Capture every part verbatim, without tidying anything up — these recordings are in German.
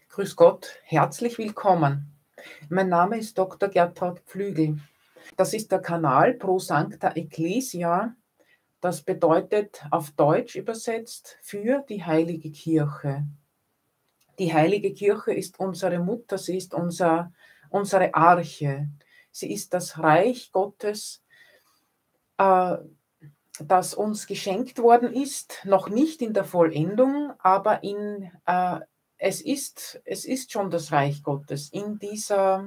Grüß Gott, herzlich willkommen. Mein Name ist Doktor Gertraud Pflügel. Das ist der Kanal Pro Sancta Ecclesia. Das bedeutet auf Deutsch übersetzt für die Heilige Kirche. Die Heilige Kirche ist unsere Mutter, sie ist unser, unsere Arche. Sie ist das Reich Gottes, äh, das uns geschenkt worden ist, noch nicht in der Vollendung, aber in, äh, es ist, es ist schon das Reich Gottes in dieser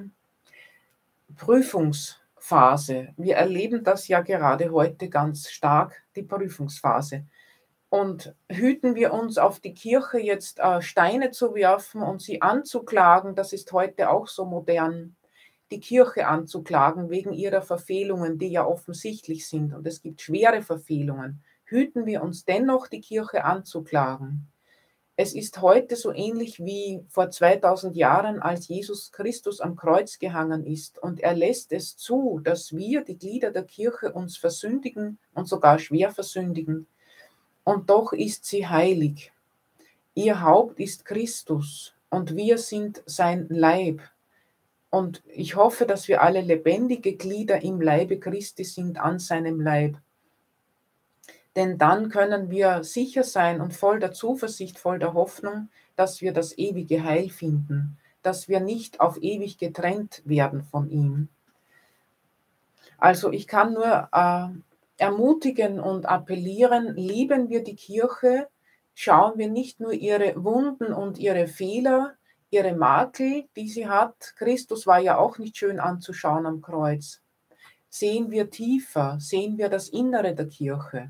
Prüfungsphase. Wir erleben das ja gerade heute ganz stark, die Prüfungsphase. Und hüten wir uns auf die Kirche jetzt äh, Steine zu werfen und sie anzuklagen, das ist heute auch so modern, die Kirche anzuklagen wegen ihrer Verfehlungen, die ja offensichtlich sind. Und es gibt schwere Verfehlungen. Hüten wir uns dennoch, die Kirche anzuklagen. Es ist heute so ähnlich wie vor zweitausend Jahren, als Jesus Christus am Kreuz gehangen ist. Und er lässt es zu, dass wir, die Glieder der Kirche, uns versündigen und sogar schwer versündigen. Und doch ist sie heilig. Ihr Haupt ist Christus und wir sind sein Leib. Und ich hoffe, dass wir alle lebendige Glieder im Leibe Christi sind, an seinem Leib. Denn dann können wir sicher sein und voll der Zuversicht, voll der Hoffnung, dass wir das ewige Heil finden, dass wir nicht auf ewig getrennt werden von ihm. Also ich kann nur äh, ermutigen und appellieren, lieben wir die Kirche, schauen wir nicht nur ihre Wunden und ihre Fehler, ihre Makel, die sie hat. Christus war ja auch nicht schön anzuschauen am Kreuz. Sehen wir tiefer, sehen wir das Innere der Kirche,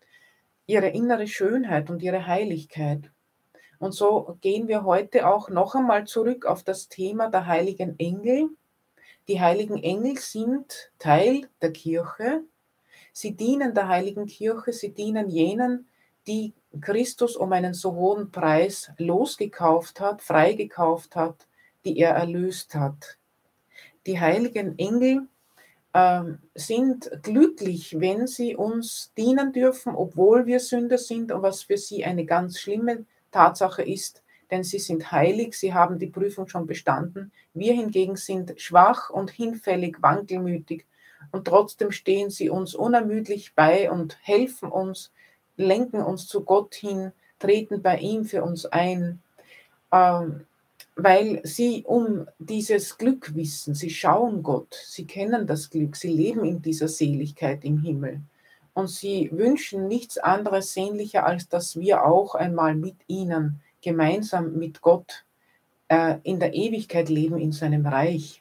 ihre innere Schönheit und ihre Heiligkeit. Und so gehen wir heute auch noch einmal zurück auf das Thema der heiligen Engel. Die heiligen Engel sind Teil der Kirche. Sie dienen der heiligen Kirche, sie dienen jenen, die Christus um einen so hohen Preis losgekauft hat, freigekauft hat, die er erlöst hat. Die heiligen Engel äh, sind glücklich, wenn sie uns dienen dürfen, obwohl wir Sünder sind, und was für sie eine ganz schlimme Tatsache ist, denn sie sind heilig, sie haben die Prüfung schon bestanden. Wir hingegen sind schwach und hinfällig, wankelmütig, und trotzdem stehen sie uns unermüdlich bei und helfen uns, lenken uns zu Gott hin, treten bei ihm für uns ein, ähm, weil sie um dieses Glück wissen. Sie schauen Gott, sie kennen das Glück, sie leben in dieser Seligkeit im Himmel. Und sie wünschen nichts anderes sehnlicher, als dass wir auch einmal mit ihnen gemeinsam mit Gott äh, in der Ewigkeit leben, in seinem Reich.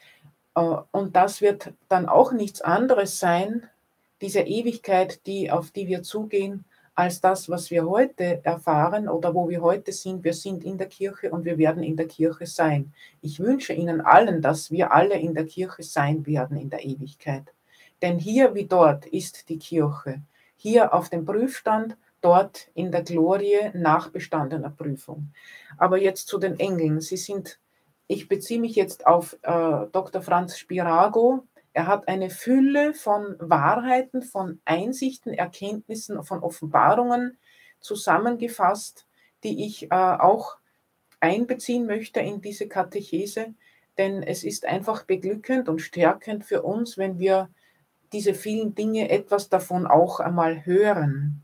Äh, und das wird dann auch nichts anderes sein, diese Ewigkeit, die, auf die wir zugehen, als das, was wir heute erfahren oder wo wir heute sind. Wir sind in der Kirche und wir werden in der Kirche sein. Ich wünsche Ihnen allen, dass wir alle in der Kirche sein werden in der Ewigkeit. Denn hier wie dort ist die Kirche. Hier auf dem Prüfstand, dort in der Glorie nach bestandener Prüfung. Aber jetzt zu den Engeln. Sie sind, ich beziehe mich jetzt auf äh, Doktor Franz Spirago. Er hat eine Fülle von Wahrheiten, von Einsichten, Erkenntnissen, von Offenbarungen zusammengefasst, die ich äh, auch einbeziehen möchte in diese Katechese, denn es ist einfach beglückend und stärkend für uns, wenn wir diese vielen Dinge, etwas davon auch einmal hören.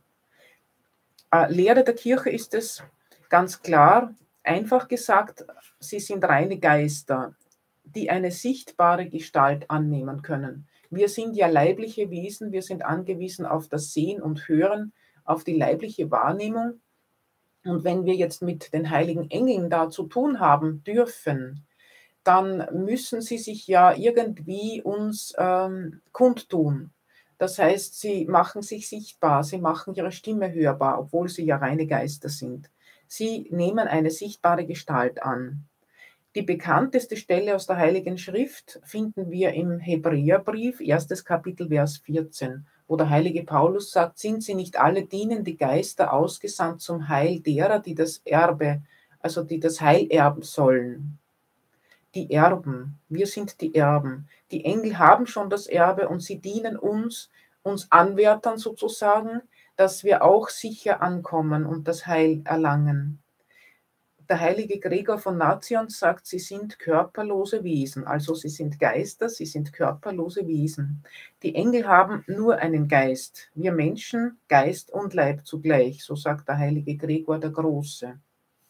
Äh, Lehre der Kirche ist es ganz klar, einfach gesagt, sie sind reine Geister, die eine sichtbare Gestalt annehmen können. Wir sind ja leibliche Wesen, wir sind angewiesen auf das Sehen und Hören, auf die leibliche Wahrnehmung. Und wenn wir jetzt mit den heiligen Engeln da zu tun haben dürfen, dann müssen sie sich ja irgendwie uns ähm, kundtun. Das heißt, sie machen sich sichtbar, sie machen ihre Stimme hörbar, obwohl sie ja reine Geister sind. Sie nehmen eine sichtbare Gestalt an. Die bekannteste Stelle aus der Heiligen Schrift finden wir im Hebräerbrief, erstes Kapitel, Vers vierzehn, wo der heilige Paulus sagt, sind sie nicht alle dienende Geister ausgesandt zum Heil derer, die das Erbe, also die das Heil erben sollen. Die Erben, wir sind die Erben. Die Engel haben schon das Erbe und sie dienen uns, uns Anwärtern sozusagen, dass wir auch sicher ankommen und das Heil erlangen. Der heilige Gregor von Nazianz sagt, sie sind körperlose Wesen, also sie sind Geister, sie sind körperlose Wesen. Die Engel haben nur einen Geist, wir Menschen Geist und Leib zugleich, so sagt der heilige Gregor der Große.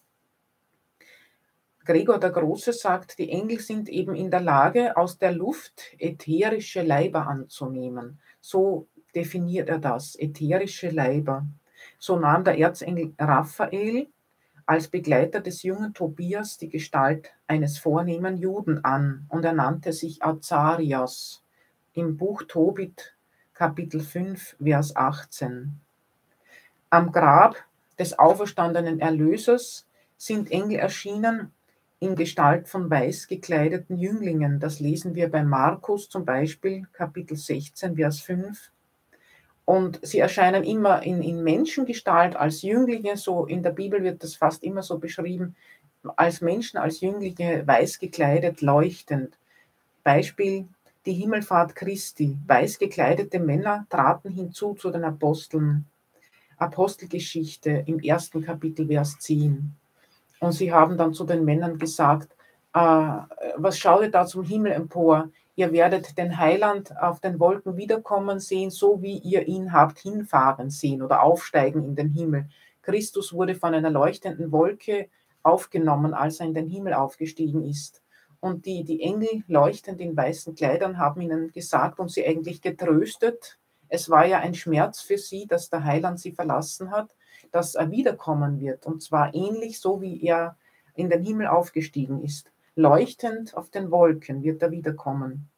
Gregor der Große sagt, die Engel sind eben in der Lage, aus der Luft ätherische Leiber anzunehmen. So definiert er das, ätherische Leiber. So nahm der Erzengel Raphael als Begleiter des jungen Tobias die Gestalt eines vornehmen Juden an und er nannte sich Azarias im Buch Tobit, Kapitel fünf, Vers achtzehn. Am Grab des auferstandenen Erlösers sind Engel erschienen in Gestalt von weiß gekleideten Jünglingen. Das lesen wir bei Markus zum Beispiel, Kapitel sechzehn, Vers fünf. Und sie erscheinen immer in, in Menschengestalt als Jünglinge, so in der Bibel wird das fast immer so beschrieben, als Menschen, als Jünglinge, weiß gekleidet, leuchtend. Beispiel, die Himmelfahrt Christi. Weiß gekleidete Männer traten hinzu zu den Aposteln. Apostelgeschichte im ersten Kapitel, Vers zehn. Und sie haben dann zu den Männern gesagt, äh, was schaut ihr da zum Himmel empor? Ihr werdet den Heiland auf den Wolken wiederkommen sehen, so wie ihr ihn habt hinfahren sehen oder aufsteigen in den Himmel. Christus wurde von einer leuchtenden Wolke aufgenommen, als er in den Himmel aufgestiegen ist. Und die, die Engel leuchtend in weißen Kleidern haben ihnen gesagt und sie eigentlich getröstet. Es war ja ein Schmerz für sie, dass der Heiland sie verlassen hat, dass er wiederkommen wird. Und zwar ähnlich so, wie er in den Himmel aufgestiegen ist. Leuchtend auf den Wolken wird er wiederkommen.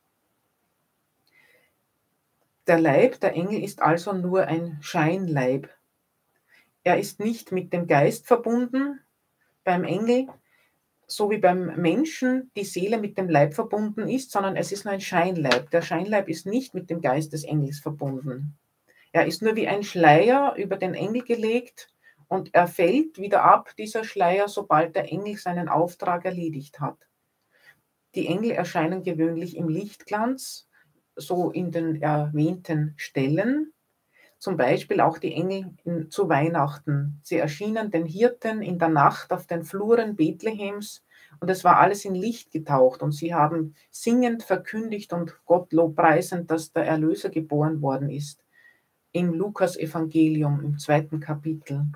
Der Leib der Engel ist also nur ein Scheinleib. Er ist nicht mit dem Geist verbunden beim Engel, so wie beim Menschen die Seele mit dem Leib verbunden ist, sondern es ist nur ein Scheinleib. Der Scheinleib ist nicht mit dem Geist des Engels verbunden. Er ist nur wie ein Schleier über den Engel gelegt und er fällt wieder ab, dieser Schleier, sobald der Engel seinen Auftrag erledigt hat. Die Engel erscheinen gewöhnlich im Lichtglanz, so in den erwähnten Stellen. Zum Beispiel auch die Engel in, zu Weihnachten. Sie erschienen den Hirten in der Nacht auf den Fluren Bethlehems und es war alles in Licht getaucht und sie haben singend verkündigt und Gott lobpreisend, dass der Erlöser geboren worden ist. Im Lukas-Evangelium im zweiten Kapitel.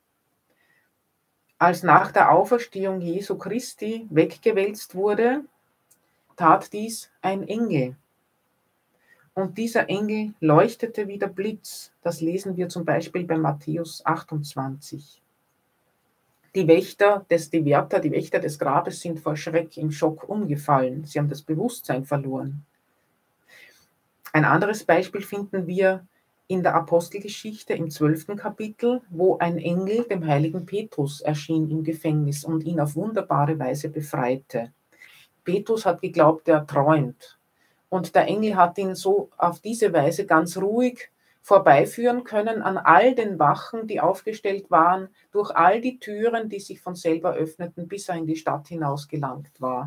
Als nach der Auferstehung Jesu Christi weggewälzt wurde, tat dies ein Engel. Und dieser Engel leuchtete wie der Blitz. Das lesen wir zum Beispiel bei Matthäus achtundzwanzig. Die Wächter des, die Wärter, die Wächter des Grabes sind vor Schreck im Schock umgefallen. Sie haben das Bewusstsein verloren. Ein anderes Beispiel finden wir in der Apostelgeschichte im zwölften Kapitel, wo ein Engel dem heiligen Petrus erschien im Gefängnis und ihn auf wunderbare Weise befreite. Petrus hat geglaubt, er träumt. Und der Engel hat ihn so auf diese Weise ganz ruhig vorbeiführen können an all den Wachen, die aufgestellt waren, durch all die Türen, die sich von selber öffneten, bis er in die Stadt hinaus gelangt war.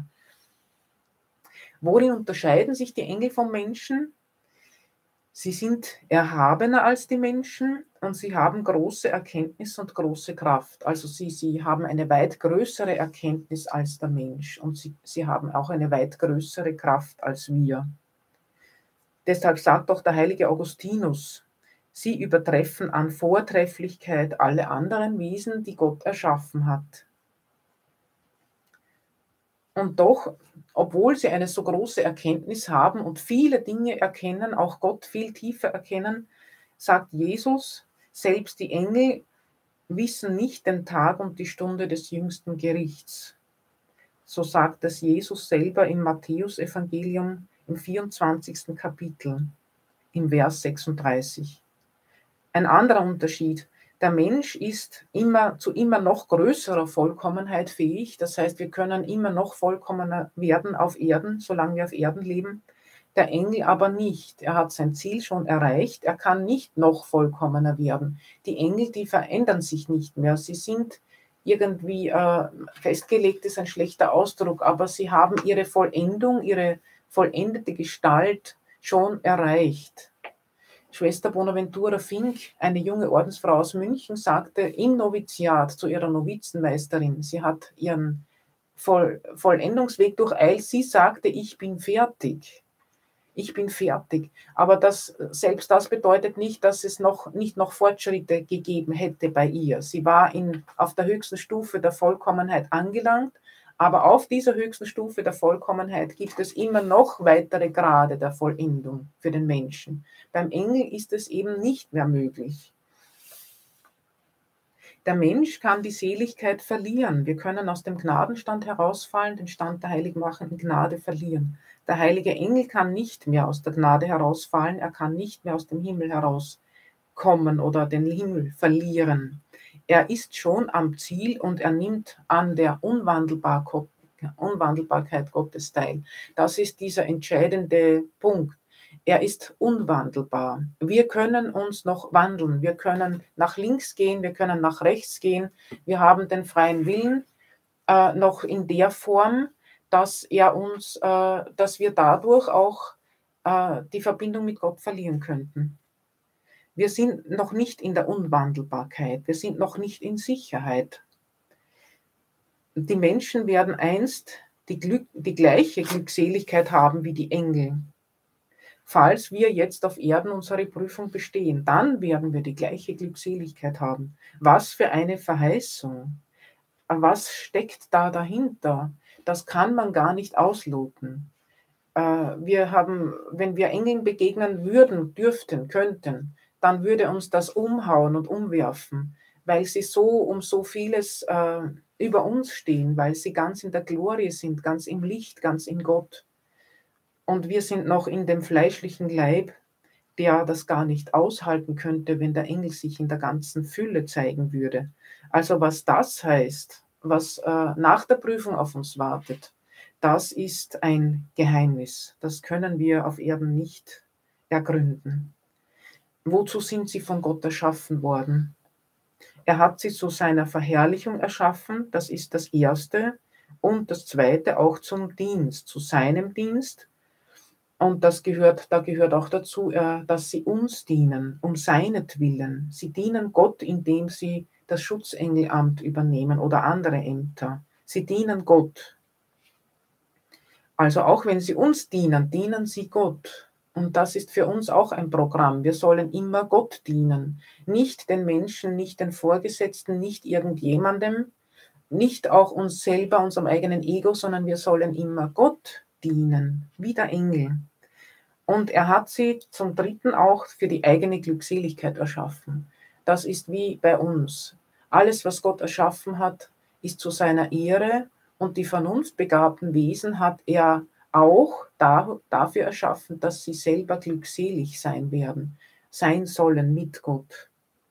Worin unterscheiden sich die Engel vom Menschen? Sie sind erhabener als die Menschen und sie haben große Erkenntnis und große Kraft. Also sie, sie haben eine weit größere Erkenntnis als der Mensch und sie, sie haben auch eine weit größere Kraft als wir. Deshalb sagt auch der heilige Augustinus, sie übertreffen an Vortrefflichkeit alle anderen Wesen, die Gott erschaffen hat. Und doch, obwohl sie eine so große Erkenntnis haben und viele Dinge erkennen, auch Gott viel tiefer erkennen, sagt Jesus, selbst die Engel wissen nicht den Tag und die Stunde des jüngsten Gerichts. So sagt es Jesus selber im Matthäus-Evangelium im vierundzwanzigsten Kapitel, im Vers sechsunddreißig. Ein anderer Unterschied. Der Mensch ist immer zu immer noch größerer Vollkommenheit fähig. Das heißt, wir können immer noch vollkommener werden auf Erden, solange wir auf Erden leben. Der Engel aber nicht. Er hat sein Ziel schon erreicht. Er kann nicht noch vollkommener werden. Die Engel, die verändern sich nicht mehr. Sie sind irgendwie äh, festgelegt, ist ein schlechter Ausdruck, aber sie haben ihre Vollendung, ihre vollendete Gestalt schon erreicht. Schwester Bonaventura Fink, eine junge Ordensfrau aus München, sagte im Noviziat zu ihrer Novizenmeisterin, sie hat ihren Voll Vollendungsweg durcheilt, sie sagte, ich bin fertig. Ich bin fertig. Aber das, selbst das bedeutet nicht, dass es noch, nicht noch Fortschritte gegeben hätte bei ihr. Sie war in, auf der höchsten Stufe der Vollkommenheit angelangt, aber auf dieser höchsten Stufe der Vollkommenheit gibt es immer noch weitere Grade der Vollendung für den Menschen. Beim Engel ist es eben nicht mehr möglich. Der Mensch kann die Seligkeit verlieren. Wir können aus dem Gnadenstand herausfallen, den Stand der heiligmachenden Gnade verlieren. Der heilige Engel kann nicht mehr aus der Gnade herausfallen, er kann nicht mehr aus dem Himmel herauskommen oder den Himmel verlieren. Er ist schon am Ziel und er nimmt an der Unwandelbar Unwandelbarkeit Gottes teil. Das ist dieser entscheidende Punkt. Er ist unwandelbar. Wir können uns noch wandeln. Wir können nach links gehen, wir können nach rechts gehen. Wir haben den freien Willen äh, noch in der Form, dass er uns, äh, dass wir dadurch auch äh, die Verbindung mit Gott verlieren könnten. Wir sind noch nicht in der Unwandelbarkeit. Wir sind noch nicht in Sicherheit. Die Menschen werden einst die, Glück, die gleiche Glückseligkeit haben wie die Engel. Falls wir jetzt auf Erden unsere Prüfung bestehen, dann werden wir die gleiche Glückseligkeit haben. Was für eine Verheißung. Was steckt da dahinter? Das kann man gar nicht ausloten. Wir haben, wenn wir Engeln begegnen würden, dürften, könnten, dann würde uns das umhauen und umwerfen, weil sie so um so vieles äh, über uns stehen, weil sie ganz in der Glorie sind, ganz im Licht, ganz in Gott. Und wir sind noch in dem fleischlichen Leib, der das gar nicht aushalten könnte, wenn der Engel sich in der ganzen Fülle zeigen würde. Also was das heißt, was äh, nach der Prüfung auf uns wartet, das ist ein Geheimnis. Das können wir auf Erden nicht ergründen. Wozu sind sie von Gott erschaffen worden? Er hat sie zu seiner Verherrlichung erschaffen, das ist das Erste. Und das Zweite auch zum Dienst, zu seinem Dienst. Und das gehört, da gehört auch dazu, äh, dass sie uns dienen, um seinetwillen. Sie dienen Gott, indem sie das Schutzengelamt übernehmen oder andere Ämter. Sie dienen Gott. Also auch wenn sie uns dienen, dienen sie Gott. Und das ist für uns auch ein Programm. Wir sollen immer Gott dienen. Nicht den Menschen, nicht den Vorgesetzten, nicht irgendjemandem, nicht auch uns selber, unserem eigenen Ego, sondern wir sollen immer Gott dienen, wie der Engel. Und er hat sie zum Dritten auch für die eigene Glückseligkeit erschaffen. Das ist wie bei uns. Alles, was Gott erschaffen hat, ist zu seiner Ehre und die vernunftbegabten Wesen hat er auch da, dafür erschaffen, dass sie selber glückselig sein werden, sein sollen mit Gott.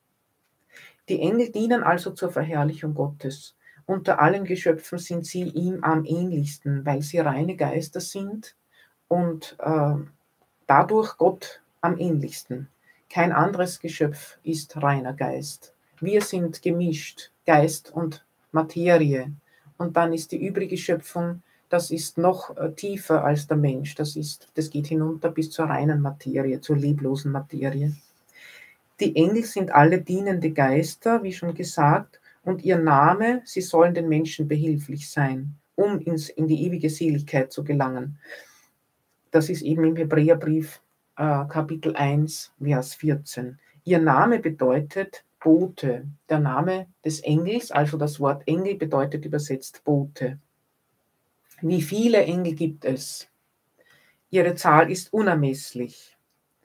Die Engel dienen also zur Verherrlichung Gottes. Unter allen Geschöpfen sind sie ihm am ähnlichsten, weil sie reine Geister sind und äh, dadurch Gott am ähnlichsten. Kein anderes Geschöpf ist reiner Geist. Wir sind gemischt, Geist und Materie. Und dann ist die übrige Schöpfung, das ist noch äh, tiefer als der Mensch. Das, ist, das geht hinunter bis zur reinen Materie, zur leblosen Materie. Die Engel sind alle dienende Geister, wie schon gesagt, und ihr Name, sie sollen den Menschen behilflich sein, um ins, in die ewige Seligkeit zu gelangen. Das ist eben im Hebräerbrief äh, Kapitel eins, Vers vierzehn. Ihr Name bedeutet Bote. Der Name des Engels, also das Wort Engel, bedeutet übersetzt Bote. Wie viele Engel gibt es? Ihre Zahl ist unermesslich.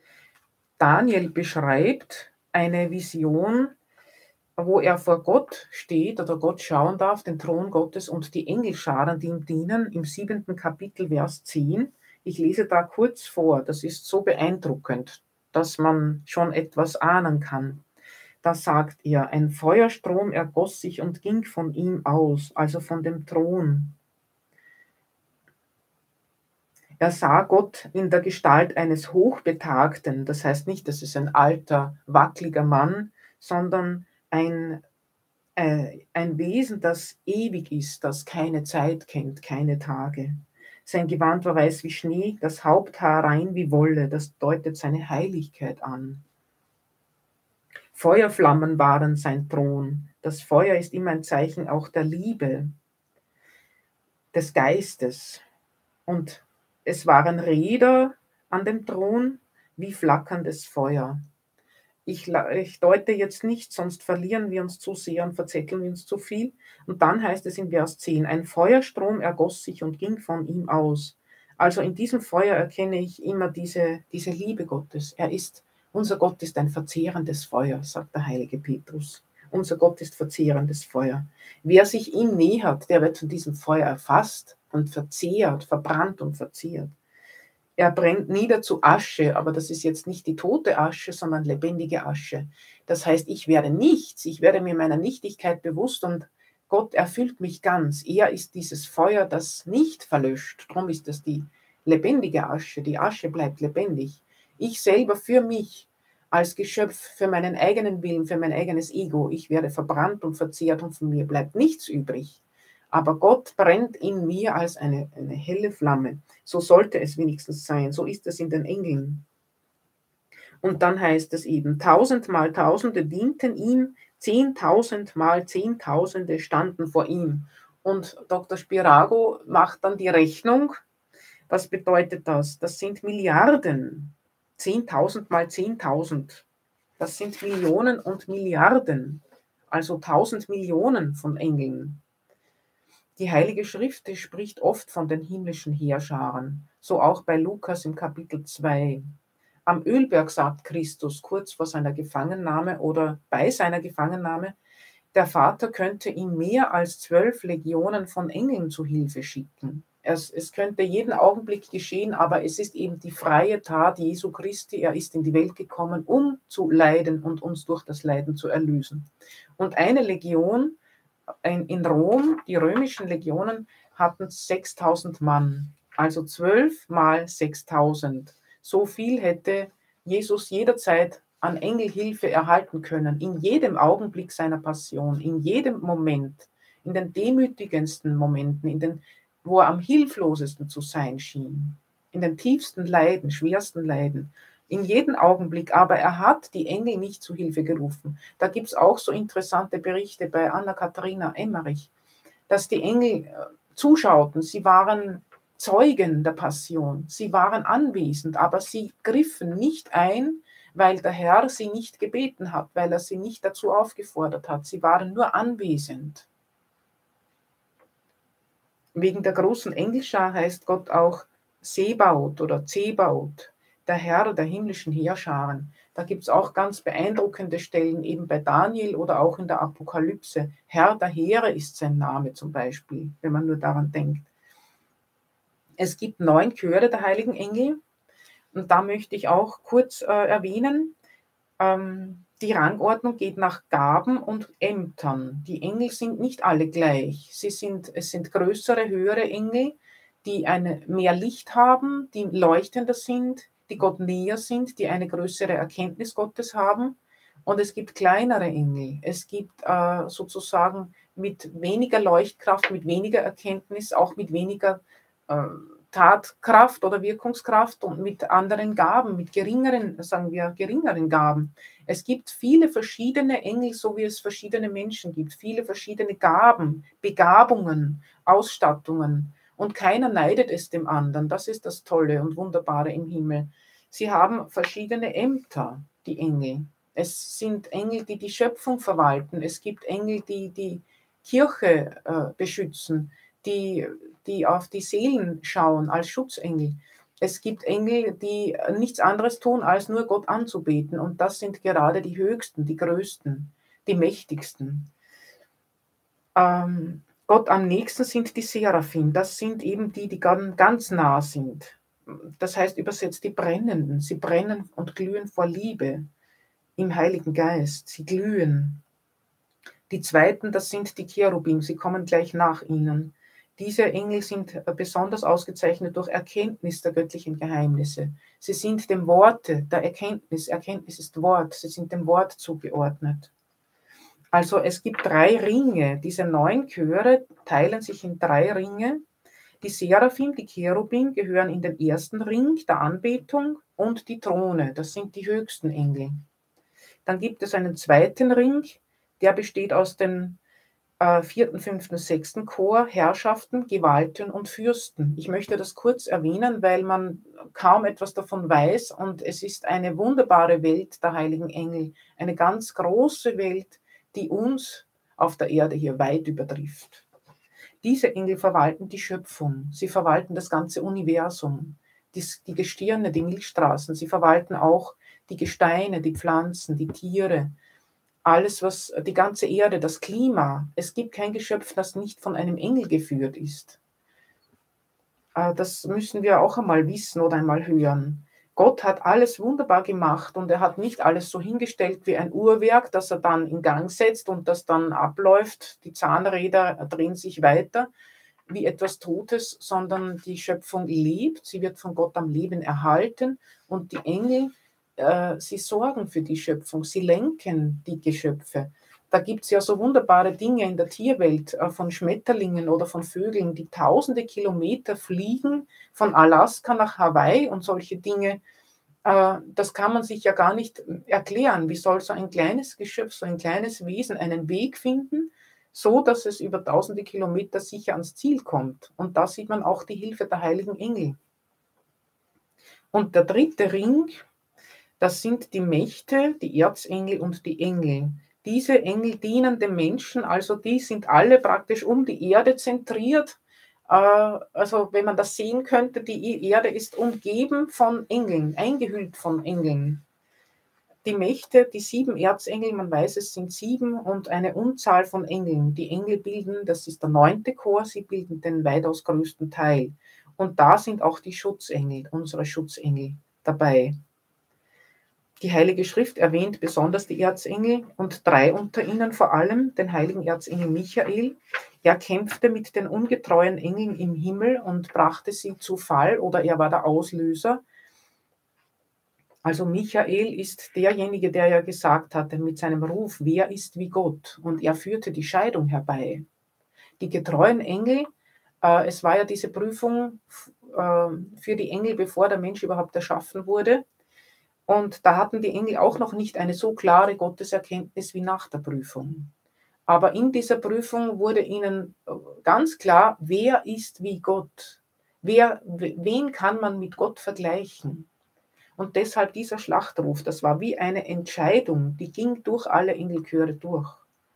Daniel beschreibt eine Vision, wo er vor Gott steht oder Gott schauen darf, den Thron Gottes und die Engelscharen, die ihm dienen, im siebenten Kapitel, Vers zehn. Ich lese da kurz vor, das ist so beeindruckend, dass man schon etwas ahnen kann. Da sagt er, ein Feuerstrom ergoss sich und ging von ihm aus, also von dem Thron. Er sah Gott in der Gestalt eines Hochbetagten, das heißt nicht, das ist ein alter, wackeliger Mann, sondern ein, äh, ein Wesen, das ewig ist, das keine Zeit kennt, keine Tage. Sein Gewand war weiß wie Schnee, das Haupthaar rein wie Wolle, das deutet seine Heiligkeit an. Feuerflammen waren sein Thron. Das Feuer ist immer ein Zeichen auch der Liebe, des Geistes. Und es waren Räder an dem Thron wie flackerndes Feuer. Ich, ich deute jetzt nicht, sonst verlieren wir uns zu sehr und verzetteln wir uns zu viel. Und dann heißt es in Vers zehn, ein Feuerstrom ergoss sich und ging von ihm aus. Also in diesem Feuer erkenne ich immer diese, diese Liebe Gottes. Er ist, unser Gott ist ein verzehrendes Feuer, sagt der heilige Petrus. Unser Gott ist verzehrendes Feuer. Wer sich ihm nähert, der wird von diesem Feuer erfasst und verzehrt, verbrannt und verzehrt. Er brennt nieder zu Asche, aber das ist jetzt nicht die tote Asche, sondern lebendige Asche. Das heißt, ich werde nichts, ich werde mir meiner Nichtigkeit bewusst und Gott erfüllt mich ganz. Er ist dieses Feuer, das nicht verlöscht. Darum ist das die lebendige Asche. Die Asche bleibt lebendig. Ich selber für mich als Geschöpf, für meinen eigenen Willen, für mein eigenes Ego, ich werde verbrannt und verzehrt und von mir bleibt nichts übrig. Aber Gott brennt in mir als eine, eine helle Flamme. So sollte es wenigstens sein. So ist es in den Engeln. Und dann heißt es eben, tausendmal Tausende dienten ihm, zehntausendmal Zehntausende standen vor ihm. Und Doktor Spirago macht dann die Rechnung. Was bedeutet das? Das sind Milliarden. Zehntausend mal Zehntausend. Das sind Millionen und Milliarden. Also tausend Millionen von Engeln. Die Heilige Schrift spricht oft von den himmlischen Heerscharen, so auch bei Lukas im Kapitel zwei. Am Ölberg sagt Christus kurz vor seiner Gefangennahme oder bei seiner Gefangennahme, der Vater könnte ihm mehr als zwölf Legionen von Engeln zu Hilfe schicken. Es, es könnte jeden Augenblick geschehen, aber es ist eben die freie Tat Jesu Christi. Er ist in die Welt gekommen, um zu leiden und uns durch das Leiden zu erlösen. Und eine Legion in Rom, die römischen Legionen hatten sechstausend Mann, also zwölf mal sechstausend. So viel hätte Jesus jederzeit an Engelhilfe erhalten können, in jedem Augenblick seiner Passion, in jedem Moment, in den demütigendsten Momenten, in den, wo er am hilflosesten zu sein schien, in den tiefsten Leiden, schwersten Leiden. In jedem Augenblick, aber er hat die Engel nicht zu Hilfe gerufen. Da gibt es auch so interessante Berichte bei Anna-Katharina Emmerich, dass die Engel zuschauten, sie waren Zeugen der Passion, sie waren anwesend, aber sie griffen nicht ein, weil der Herr sie nicht gebeten hat, weil er sie nicht dazu aufgefordert hat. Sie waren nur anwesend. Wegen der großen Engelschar heißt Gott auch Sebaot oder Zebaot, der Herr der himmlischen Heerscharen. Da gibt es auch ganz beeindruckende Stellen, eben bei Daniel oder auch in der Apokalypse. Herr der Heere ist sein Name zum Beispiel, wenn man nur daran denkt. Es gibt neun Chöre der heiligen Engel und da möchte ich auch kurz äh, erwähnen, ähm, die Rangordnung geht nach Gaben und Ämtern. Die Engel sind nicht alle gleich. Sie sind, es sind größere, höhere Engel, die eine, mehr Licht haben, die leuchtender sind, die Gott näher sind, die eine größere Erkenntnis Gottes haben. Und es gibt kleinere Engel. Es gibt äh, sozusagen mit weniger Leuchtkraft, mit weniger Erkenntnis, auch mit weniger äh, Tatkraft oder Wirkungskraft und mit anderen Gaben, mit geringeren, sagen wir, geringeren Gaben. Es gibt viele verschiedene Engel, so wie es verschiedene Menschen gibt, viele verschiedene Gaben, Begabungen, Ausstattungen. Und keiner neidet es dem anderen. Das ist das Tolle und Wunderbare im Himmel. Sie haben verschiedene Ämter, die Engel. Es sind Engel, die die Schöpfung verwalten. Es gibt Engel, die die Kirche äh, beschützen, die, die auf die Seelen schauen als Schutzengel. Es gibt Engel, die nichts anderes tun, als nur Gott anzubeten. Und das sind gerade die höchsten, die größten, die mächtigsten. Ähm, Gott am nächsten sind die Seraphim. Das sind eben die, die ganz nah sind. Das heißt übersetzt die Brennenden. Sie brennen und glühen vor Liebe im Heiligen Geist. Sie glühen. Die zweiten, das sind die Cherubim. Sie kommen gleich nach ihnen. Diese Engel sind besonders ausgezeichnet durch Erkenntnis der göttlichen Geheimnisse. Sie sind dem Worte der Erkenntnis, Erkenntnis ist Wort, sie sind dem Wort zugeordnet. Also es gibt drei Ringe. Diese neun Chöre teilen sich in drei Ringe. Die Seraphim, die Cherubim gehören in den ersten Ring der Anbetung und die Throne, das sind die höchsten Engel. Dann gibt es einen zweiten Ring, der besteht aus den äh, vierten, fünften, sechsten Chor, Herrschaften, Gewalten und Fürsten. Ich möchte das kurz erwähnen, weil man kaum etwas davon weiß und es ist eine wunderbare Welt der heiligen Engel, eine ganz große Welt, die uns auf der Erde hier weit übertrifft. Diese Engel verwalten die Schöpfung, sie verwalten das ganze Universum, die, die Gestirne, die Milchstraßen, sie verwalten auch die Gesteine, die Pflanzen, die Tiere, alles, was die ganze Erde, das Klima. Es gibt kein Geschöpf, das nicht von einem Engel geführt ist. Das müssen wir auch einmal wissen oder einmal hören. Gott hat alles wunderbar gemacht und er hat nicht alles so hingestellt wie ein Uhrwerk, das er dann in Gang setzt und das dann abläuft. Die Zahnräder drehen sich weiter wie etwas Totes, sondern die Schöpfung lebt, sie wird von Gott am Leben erhalten und die Engel, äh, sie sorgen für die Schöpfung, sie lenken die Geschöpfe. Da gibt es ja so wunderbare Dinge in der Tierwelt, äh, von Schmetterlingen oder von Vögeln, die tausende Kilometer fliegen, von Alaska nach Hawaii und solche Dinge. Äh, das kann man sich ja gar nicht erklären. Wie soll so ein kleines Geschöpf, so ein kleines Wesen einen Weg finden, so dass es über tausende Kilometer sicher ans Ziel kommt? Und da sieht man auch die Hilfe der heiligen Engel. Und der dritte Ring, das sind die Mächte, die Erzengel und die Engel. Diese Engel dienen dem Menschen, also die sind alle praktisch um die Erde zentriert. Also wenn man das sehen könnte, die Erde ist umgeben von Engeln, eingehüllt von Engeln. Die Mächte, die sieben Erzengel, man weiß, es sind sieben und eine Unzahl von Engeln. Die Engel bilden, das ist der neunte Chor, sie bilden den weitaus größten Teil. Und da sind auch die Schutzengel, unsere Schutzengel dabei. Die Heilige Schrift erwähnt besonders die Erzengel und drei unter ihnen vor allem den heiligen Erzengel Michael. Er kämpfte mit den ungetreuen Engeln im Himmel und brachte sie zu Fall oder er war der Auslöser. Also Michael ist derjenige, der ja gesagt hatte mit seinem Ruf, wer ist wie Gott? Und er führte die Scheidung herbei. Die getreuen Engel, äh, es war ja diese Prüfung äh, für die Engel, bevor der Mensch überhaupt erschaffen wurde. Und da hatten die Engel auch noch nicht eine so klare Gotteserkenntnis wie nach der Prüfung. Aber in dieser Prüfung wurde ihnen ganz klar, wer ist wie Gott? Wer, wen kann man mit Gott vergleichen? Und deshalb dieser Schlachtruf, das war wie eine Entscheidung, die ging durch alle Engelchöre durch.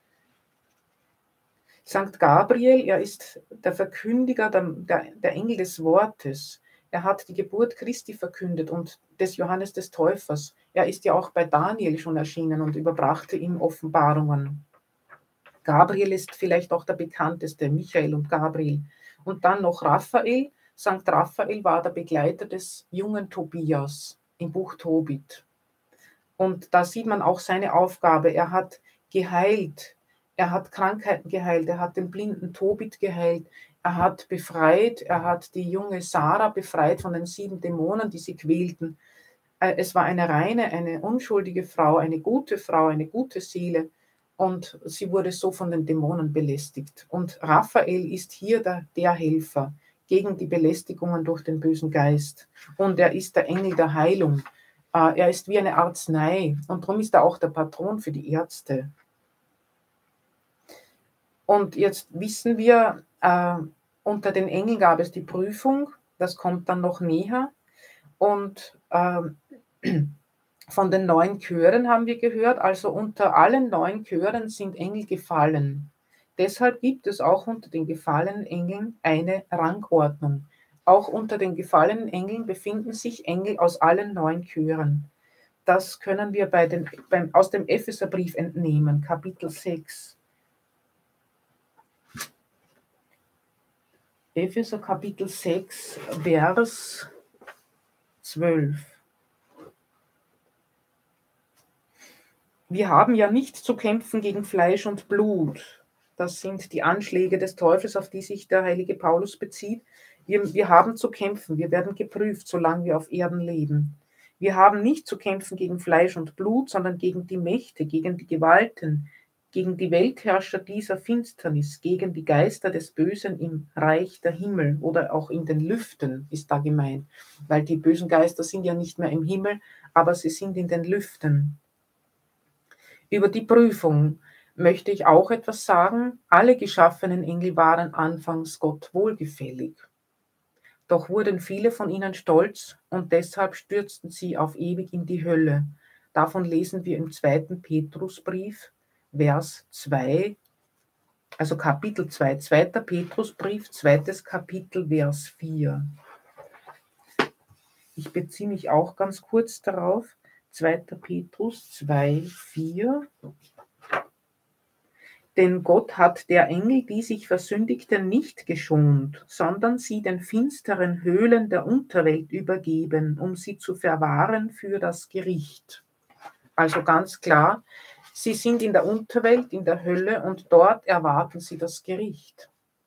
Sankt Gabriel, er ist der Verkündiger, der, der, der Engel des Wortes. Er hat die Geburt Christi verkündet und des Johannes des Täufers. Er ist ja auch bei Daniel schon erschienen und überbrachte ihm Offenbarungen. Gabriel ist vielleicht auch der bekannteste, Michael und Gabriel. Und dann noch Raphael. Sankt Raphael war der Begleiter des jungen Tobias im Buch Tobit. Und da sieht man auch seine Aufgabe. Er hat geheilt, er hat Krankheiten geheilt, er hat den blinden Tobit geheilt, er hat befreit, er hat die junge Sarah befreit von den sieben Dämonen, die sie quälten. Es war eine reine, eine unschuldige Frau, eine gute Frau, eine gute Seele. Und sie wurde so von den Dämonen belästigt. Und Raphael ist hier der, der Helfer gegen die Belästigungen durch den bösen Geist. Und er ist der Engel der Heilung. Er ist wie eine Arznei. Und darum ist er auch der Patron für die Ärzte. Und jetzt wissen wir, äh, unter den Engeln gab es die Prüfung. Das kommt dann noch näher. Und äh, von den neun Chören haben wir gehört, also unter allen neun Chören sind Engel gefallen. Deshalb gibt es auch unter den gefallenen Engeln eine Rangordnung. Auch unter den gefallenen Engeln befinden sich Engel aus allen neun Chören. Das können wir bei den, beim, aus dem Epheserbrief entnehmen, Kapitel sechs. Epheser Kapitel sechs, Vers zwölf. Wir haben ja nicht zu kämpfen gegen Fleisch und Blut. Das sind die Anschläge des Teufels, auf die sich der heilige Paulus bezieht. Wir, wir haben zu kämpfen, wir werden geprüft, solange wir auf Erden leben. Wir haben nicht zu kämpfen gegen Fleisch und Blut, sondern gegen die Mächte, gegen die Gewalten, gegen die Weltherrscher dieser Finsternis, gegen die Geister des Bösen im Reich der Himmel oder auch in den Lüften ist da gemeint, weil die bösen Geister sind ja nicht mehr im Himmel, aber sie sind in den Lüften. Über die Prüfung möchte ich auch etwas sagen. Alle geschaffenen Engel waren anfangs Gott wohlgefällig. Doch wurden viele von ihnen stolz und deshalb stürzten sie auf ewig in die Hölle. Davon lesen wir im zweiten Petrusbrief, Vers zwei, also Kapitel zwei, zweiter Petrusbrief, zweites Kapitel, Vers vier. Ich beziehe mich auch ganz kurz darauf. zweiter Petrus zwei, vier. Denn Gott hat der Engel, die sich versündigten, nicht geschont, sondern sie den finsteren Höhlen der Unterwelt übergeben, um sie zu verwahren für das Gericht. Also ganz klar, sie sind in der Unterwelt, in der Hölle, und dort erwarten sie das Gericht.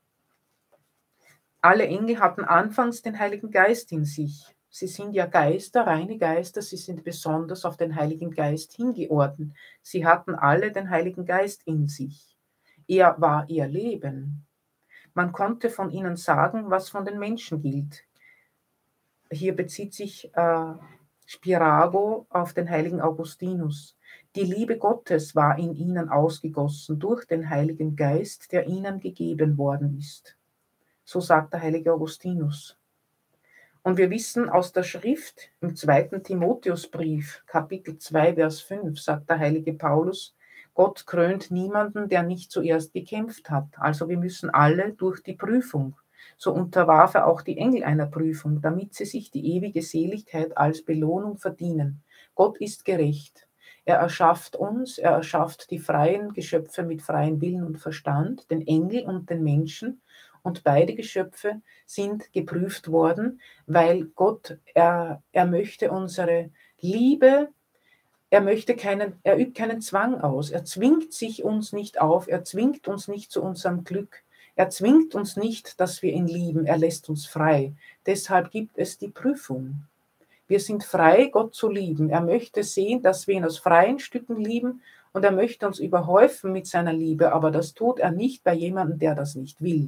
Alle Engel hatten anfangs den Heiligen Geist in sich. Sie sind ja Geister, reine Geister, sie sind besonders auf den Heiligen Geist hingeordnet. Sie hatten alle den Heiligen Geist in sich. Er war ihr Leben. Man konnte von ihnen sagen, was von den Menschen gilt. Hier bezieht sich äh, Spirago auf den heiligen Augustinus. Die Liebe Gottes war in ihnen ausgegossen durch den Heiligen Geist, der ihnen gegeben worden ist. So sagt der heilige Augustinus. Und wir wissen aus der Schrift, im zweiten Timotheusbrief, Kapitel zwei, Vers fünf, sagt der heilige Paulus, Gott krönt niemanden, der nicht zuerst gekämpft hat. Also wir müssen alle durch die Prüfung. So unterwarf er auch die Engel einer Prüfung, damit sie sich die ewige Seligkeit als Belohnung verdienen. Gott ist gerecht. Er erschafft uns, er erschafft die freien Geschöpfe mit freiem Willen und Verstand, den Engel und den Menschen. Und beide Geschöpfe sind geprüft worden, weil Gott, er, er möchte unsere Liebe, er möchte keinen, er übt keinen Zwang aus, er zwingt sich uns nicht auf, er zwingt uns nicht zu unserem Glück, er zwingt uns nicht, dass wir ihn lieben, er lässt uns frei. Deshalb gibt es die Prüfung. Wir sind frei, Gott zu lieben. Er möchte sehen, dass wir ihn aus freien Stücken lieben und er möchte uns überhäufen mit seiner Liebe, aber das tut er nicht bei jemandem, der das nicht will.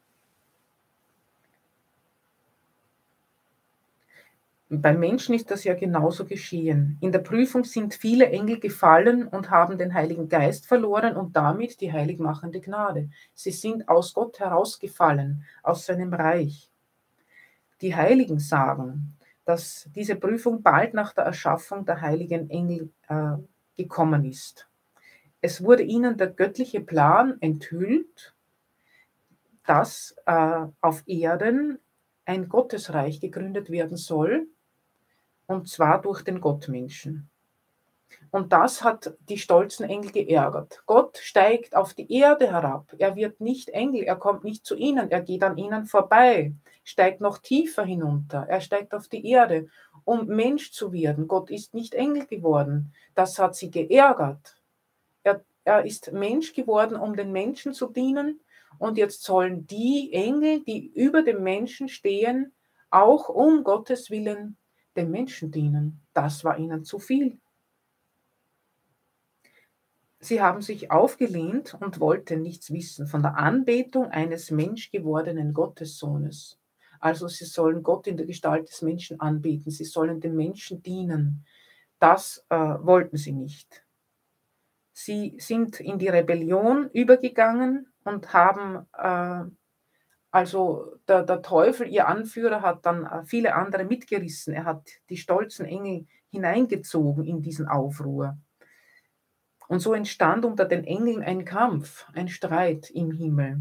Beim Menschen ist das ja genauso geschehen. In der Prüfung sind viele Engel gefallen und haben den Heiligen Geist verloren und damit die heiligmachende Gnade. Sie sind aus Gott herausgefallen, aus seinem Reich. Die Heiligen sagen, dass diese Prüfung bald nach der Erschaffung der heiligen Engel äh, gekommen ist. Es wurde ihnen der göttliche Plan enthüllt, dass äh, auf Erden ein Gottesreich gegründet werden soll, und zwar durch den Gottmenschen. Und das hat die stolzen Engel geärgert. Gott steigt auf die Erde herab. Er wird nicht Engel, er kommt nicht zu ihnen, er geht an ihnen vorbei, steigt noch tiefer hinunter. Er steigt auf die Erde, um Mensch zu werden. Gott ist nicht Engel geworden. Das hat sie geärgert. Er, er ist Mensch geworden, um den Menschen zu dienen. Und jetzt sollen die Engel, die über dem Menschen stehen, auch um Gottes Willen den Menschen dienen. Das war ihnen zu viel. Sie haben sich aufgelehnt und wollten nichts wissen von der Anbetung eines menschgewordenen Gottessohnes. Also sie sollen Gott in der Gestalt des Menschen anbeten, sie sollen den Menschen dienen. Das äh, wollten sie nicht. Sie sind in die Rebellion übergegangen und haben, äh, also der, der Teufel, ihr Anführer, hat dann viele andere mitgerissen. Er hat die stolzen Engel hineingezogen in diesen Aufruhr. Und so entstand unter den Engeln ein Kampf, ein Streit im Himmel.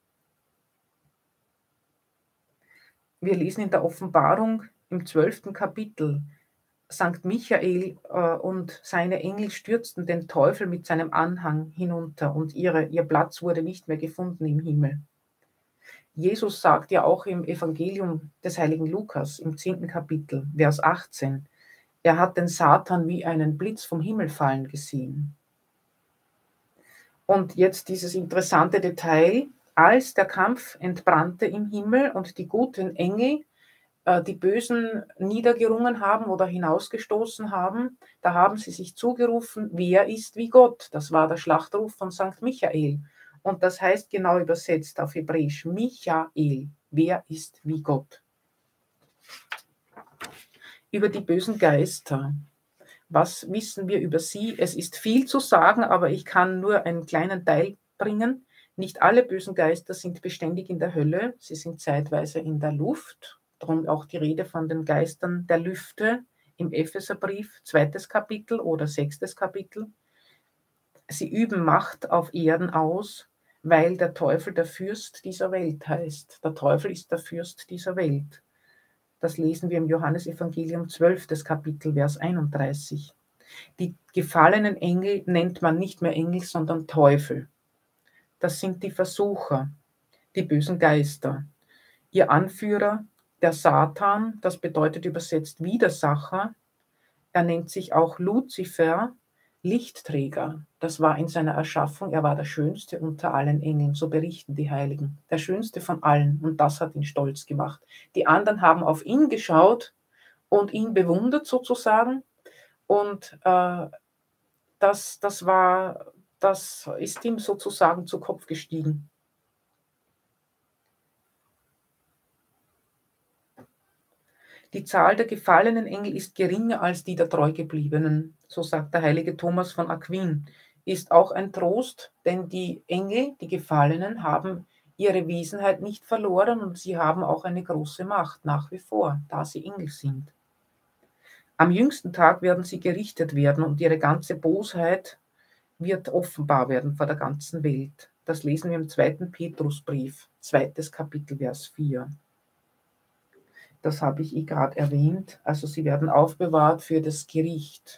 Wir lesen in der Offenbarung im zwölften Kapitel, Sankt Michael äh, und seine Engel stürzten den Teufel mit seinem Anhang hinunter und ihre, ihr Platz wurde nicht mehr gefunden im Himmel. Jesus sagt ja auch im Evangelium des heiligen Lukas im zehnten Kapitel, Vers achtzehn, er hat den Satan wie einen Blitz vom Himmel fallen gesehen. Und jetzt dieses interessante Detail, als der Kampf entbrannte im Himmel und die guten Engel äh, die Bösen niedergerungen haben oder hinausgestoßen haben, da haben sie sich zugerufen, wer ist wie Gott? Das war der Schlachtruf von Sankt Michael. Und das heißt genau übersetzt auf Hebräisch, Michael, wer ist wie Gott? Über die bösen Geister. Was wissen wir über sie? Es ist viel zu sagen, aber ich kann nur einen kleinen Teil bringen. Nicht alle bösen Geister sind beständig in der Hölle, sie sind zeitweise in der Luft. Darum auch die Rede von den Geistern der Lüfte im Epheserbrief, zweites Kapitel oder sechstes Kapitel. Sie üben Macht auf Erden aus, weil der Teufel der Fürst dieser Welt heißt. Der Teufel ist der Fürst dieser Welt. Das lesen wir im Johannesevangelium zwölftes Kapitel, Vers einunddreißig. Die gefallenen Engel nennt man nicht mehr Engel, sondern Teufel. Das sind die Versucher, die bösen Geister. Ihr Anführer, der Satan, das bedeutet übersetzt Widersacher. Er nennt sich auch Luzifer, Lichtträger. Das war in seiner Erschaffung, er war der schönste unter allen Engeln, so berichten die Heiligen. Der schönste von allen, und das hat ihn stolz gemacht. Die anderen haben auf ihn geschaut und ihn bewundert sozusagen, und äh, das, das, war, das ist ihm sozusagen zu Kopf gestiegen. Die Zahl der gefallenen Engel ist geringer als die der Treugebliebenen, so sagt der heilige Thomas von Aquin. Ist auch ein Trost, denn die Engel, die Gefallenen, haben ihre Wesenheit nicht verloren und sie haben auch eine große Macht nach wie vor, da sie Engel sind. Am jüngsten Tag werden sie gerichtet werden und ihre ganze Bosheit wird offenbar werden vor der ganzen Welt. Das lesen wir im zweiten Petrusbrief, zweites Kapitel, Vers vier. Das habe ich eh gerade erwähnt. Also sie werden aufbewahrt für das Gericht.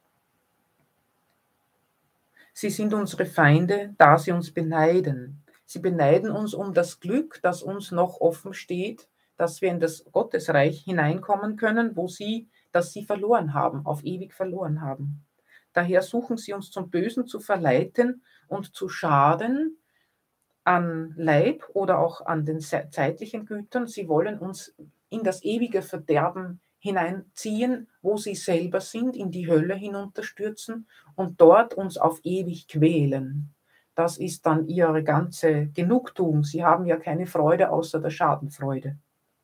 Sie sind unsere Feinde, da sie uns beneiden. Sie beneiden uns um das Glück, das uns noch offen steht, dass wir in das Gottesreich hineinkommen können, wo sie, das sie verloren haben, auf ewig verloren haben. Daher suchen sie uns zum Bösen zu verleiten und zu schaden an Leib oder auch an den zeitlichen Gütern. Sie wollen uns in das ewige Verderben hineinziehen, wo sie selber sind, in die Hölle hinunterstürzen und dort uns auf ewig quälen. Das ist dann ihre ganze Genugtuung. Sie haben ja keine Freude außer der Schadenfreude.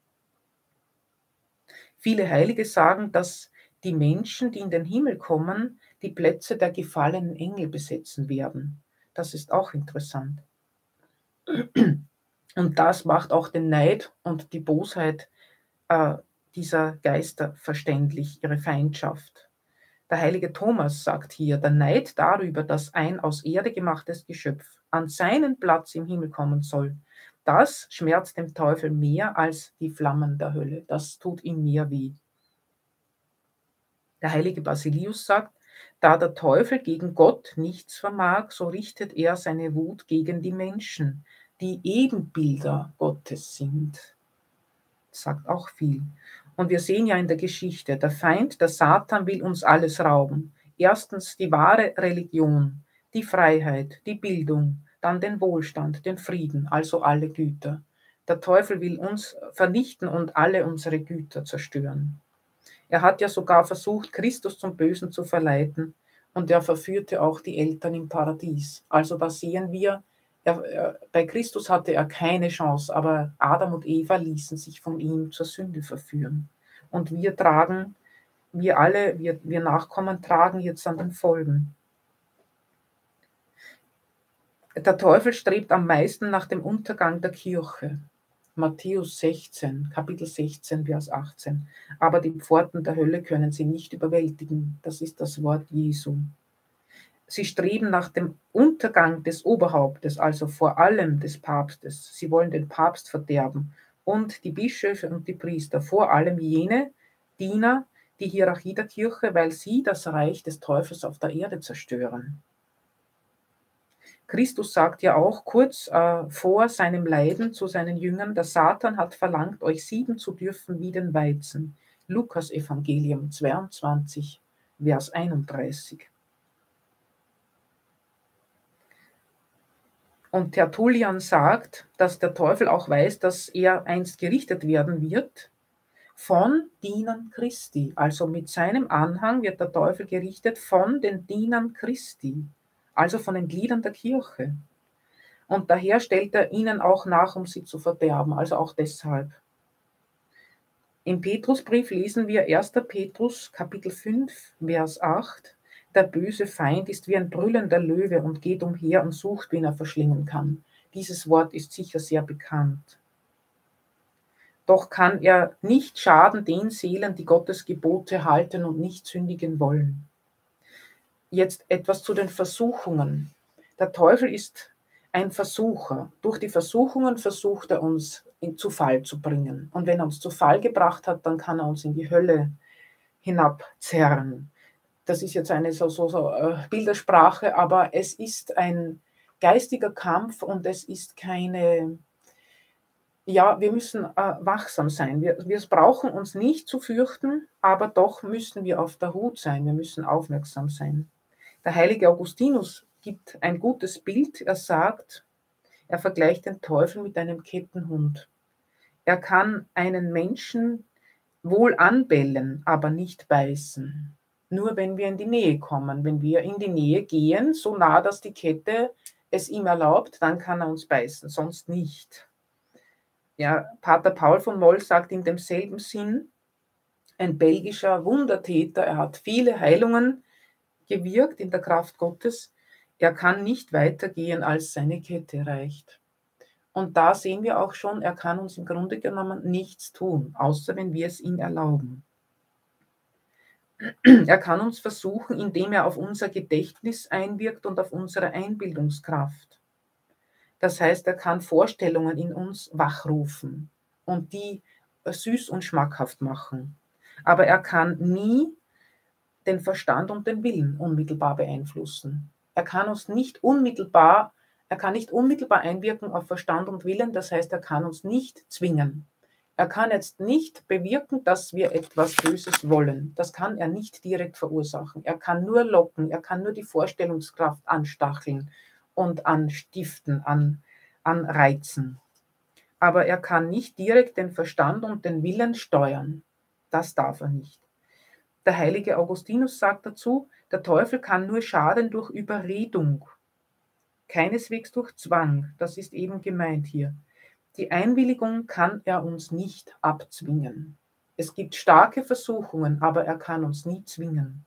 Viele Heilige sagen, dass die Menschen, die in den Himmel kommen, die Plätze der gefallenen Engel besetzen werden. Das ist auch interessant. Und das macht auch den Neid und die Bosheit äh, dieser Geister verständlich, ihre Feindschaft. Der heilige Thomas sagt hier, der Neid darüber, dass ein aus Erde gemachtes Geschöpf an seinen Platz im Himmel kommen soll, das schmerzt dem Teufel mehr als die Flammen der Hölle. Das tut ihm mehr weh. Der heilige Basilius sagt, da der Teufel gegen Gott nichts vermag, so richtet er seine Wut gegen die Menschen, die Ebenbilder Gottes sind. Das sagt auch viel. Und wir sehen ja in der Geschichte, der Feind, der Satan, will uns alles rauben. Erstens die wahre Religion, die Freiheit, die Bildung, dann den Wohlstand, den Frieden, also alle Güter. Der Teufel will uns vernichten und alle unsere Güter zerstören. Er hat ja sogar versucht, Christus zum Bösen zu verleiten, und er verführte auch die Eltern im Paradies. Also da sehen wir, er, er, bei Christus hatte er keine Chance, aber Adam und Eva ließen sich von ihm zur Sünde verführen. Und wir tragen, wir alle, wir, wir Nachkommen tragen jetzt an den Folgen. Der Teufel strebt am meisten nach dem Untergang der Kirche. Matthäus sechzehn, Kapitel sechzehn, Vers achtzehn. Aber die Pforten der Hölle können sie nicht überwältigen. Das ist das Wort Jesu. Sie streben nach dem Untergang des Oberhauptes, also vor allem des Papstes. Sie wollen den Papst verderben und die Bischöfe und die Priester, vor allem jene Diener, die Hierarchie der Kirche, weil sie das Reich des Teufels auf der Erde zerstören. Christus sagt ja auch kurz äh, vor seinem Leiden zu seinen Jüngern, der Satan hat verlangt, euch sieden zu dürfen wie den Weizen. Lukas Evangelium zweiundzwanzig, Vers einunddreißig. Und Tertullian sagt, dass der Teufel auch weiß, dass er einst gerichtet werden wird von Dienern Christi. Also mit seinem Anhang wird der Teufel gerichtet von den Dienern Christi, also von den Gliedern der Kirche. Und daher stellt er ihnen auch nach, um sie zu verderben, also auch deshalb. Im Petrusbrief lesen wir erster Petrus, Kapitel fünf, Vers acht. Der böse Feind ist wie ein brüllender Löwe und geht umher und sucht, wen er verschlingen kann. Dieses Wort ist sicher sehr bekannt. Doch kann er nicht schaden den Seelen, die Gottes Gebote halten und nicht sündigen wollen. Jetzt etwas zu den Versuchungen. Der Teufel ist ein Versucher. Durch die Versuchungen versucht er uns in, zu Fall zu bringen. Und wenn er uns zu Fall gebracht hat, dann kann er uns in die Hölle hinabzerren. Das ist jetzt eine so, so, so äh, Bildersprache, aber es ist ein geistiger Kampf und es ist keine, ja, wir müssen äh, wachsam sein. Wir, wir brauchen uns nicht zu fürchten, aber doch müssen wir auf der Hut sein. Wir müssen aufmerksam sein. Der heilige Augustinus gibt ein gutes Bild. Er sagt, er vergleicht den Teufel mit einem Kettenhund. Er kann einen Menschen wohl anbellen, aber nicht beißen. Nur wenn wir in die Nähe kommen, wenn wir in die Nähe gehen, so nah, dass die Kette es ihm erlaubt, dann kann er uns beißen, sonst nicht. Ja, Pater Paul von Moll sagt in demselben Sinn, ein belgischer Wundertäter, er hat viele Heilungen gewirkt in der Kraft Gottes, er kann nicht weitergehen, als seine Kette reicht. Und da sehen wir auch schon, er kann uns im Grunde genommen nichts tun, außer wenn wir es ihm erlauben. Er kann uns versuchen, indem er auf unser Gedächtnis einwirkt und auf unsere Einbildungskraft. Das heißt, er kann Vorstellungen in uns wachrufen und die süß und schmackhaft machen. Aber er kann nie den Verstand und den Willen unmittelbar beeinflussen. Er kann uns nicht unmittelbar, er kann nicht unmittelbar einwirken auf Verstand und Willen, das heißt, er kann uns nicht zwingen. Er kann jetzt nicht bewirken, dass wir etwas Böses wollen. Das kann er nicht direkt verursachen. Er kann nur locken, er kann nur die Vorstellungskraft anstacheln und anstiften, an, anreizen. Aber er kann nicht direkt den Verstand und den Willen steuern. Das darf er nicht. Der heilige Augustinus sagt dazu, der Teufel kann nur schaden durch Überredung, keineswegs durch Zwang. Das ist eben gemeint hier. Die Einwilligung kann er uns nicht abzwingen. Es gibt starke Versuchungen, aber er kann uns nie zwingen.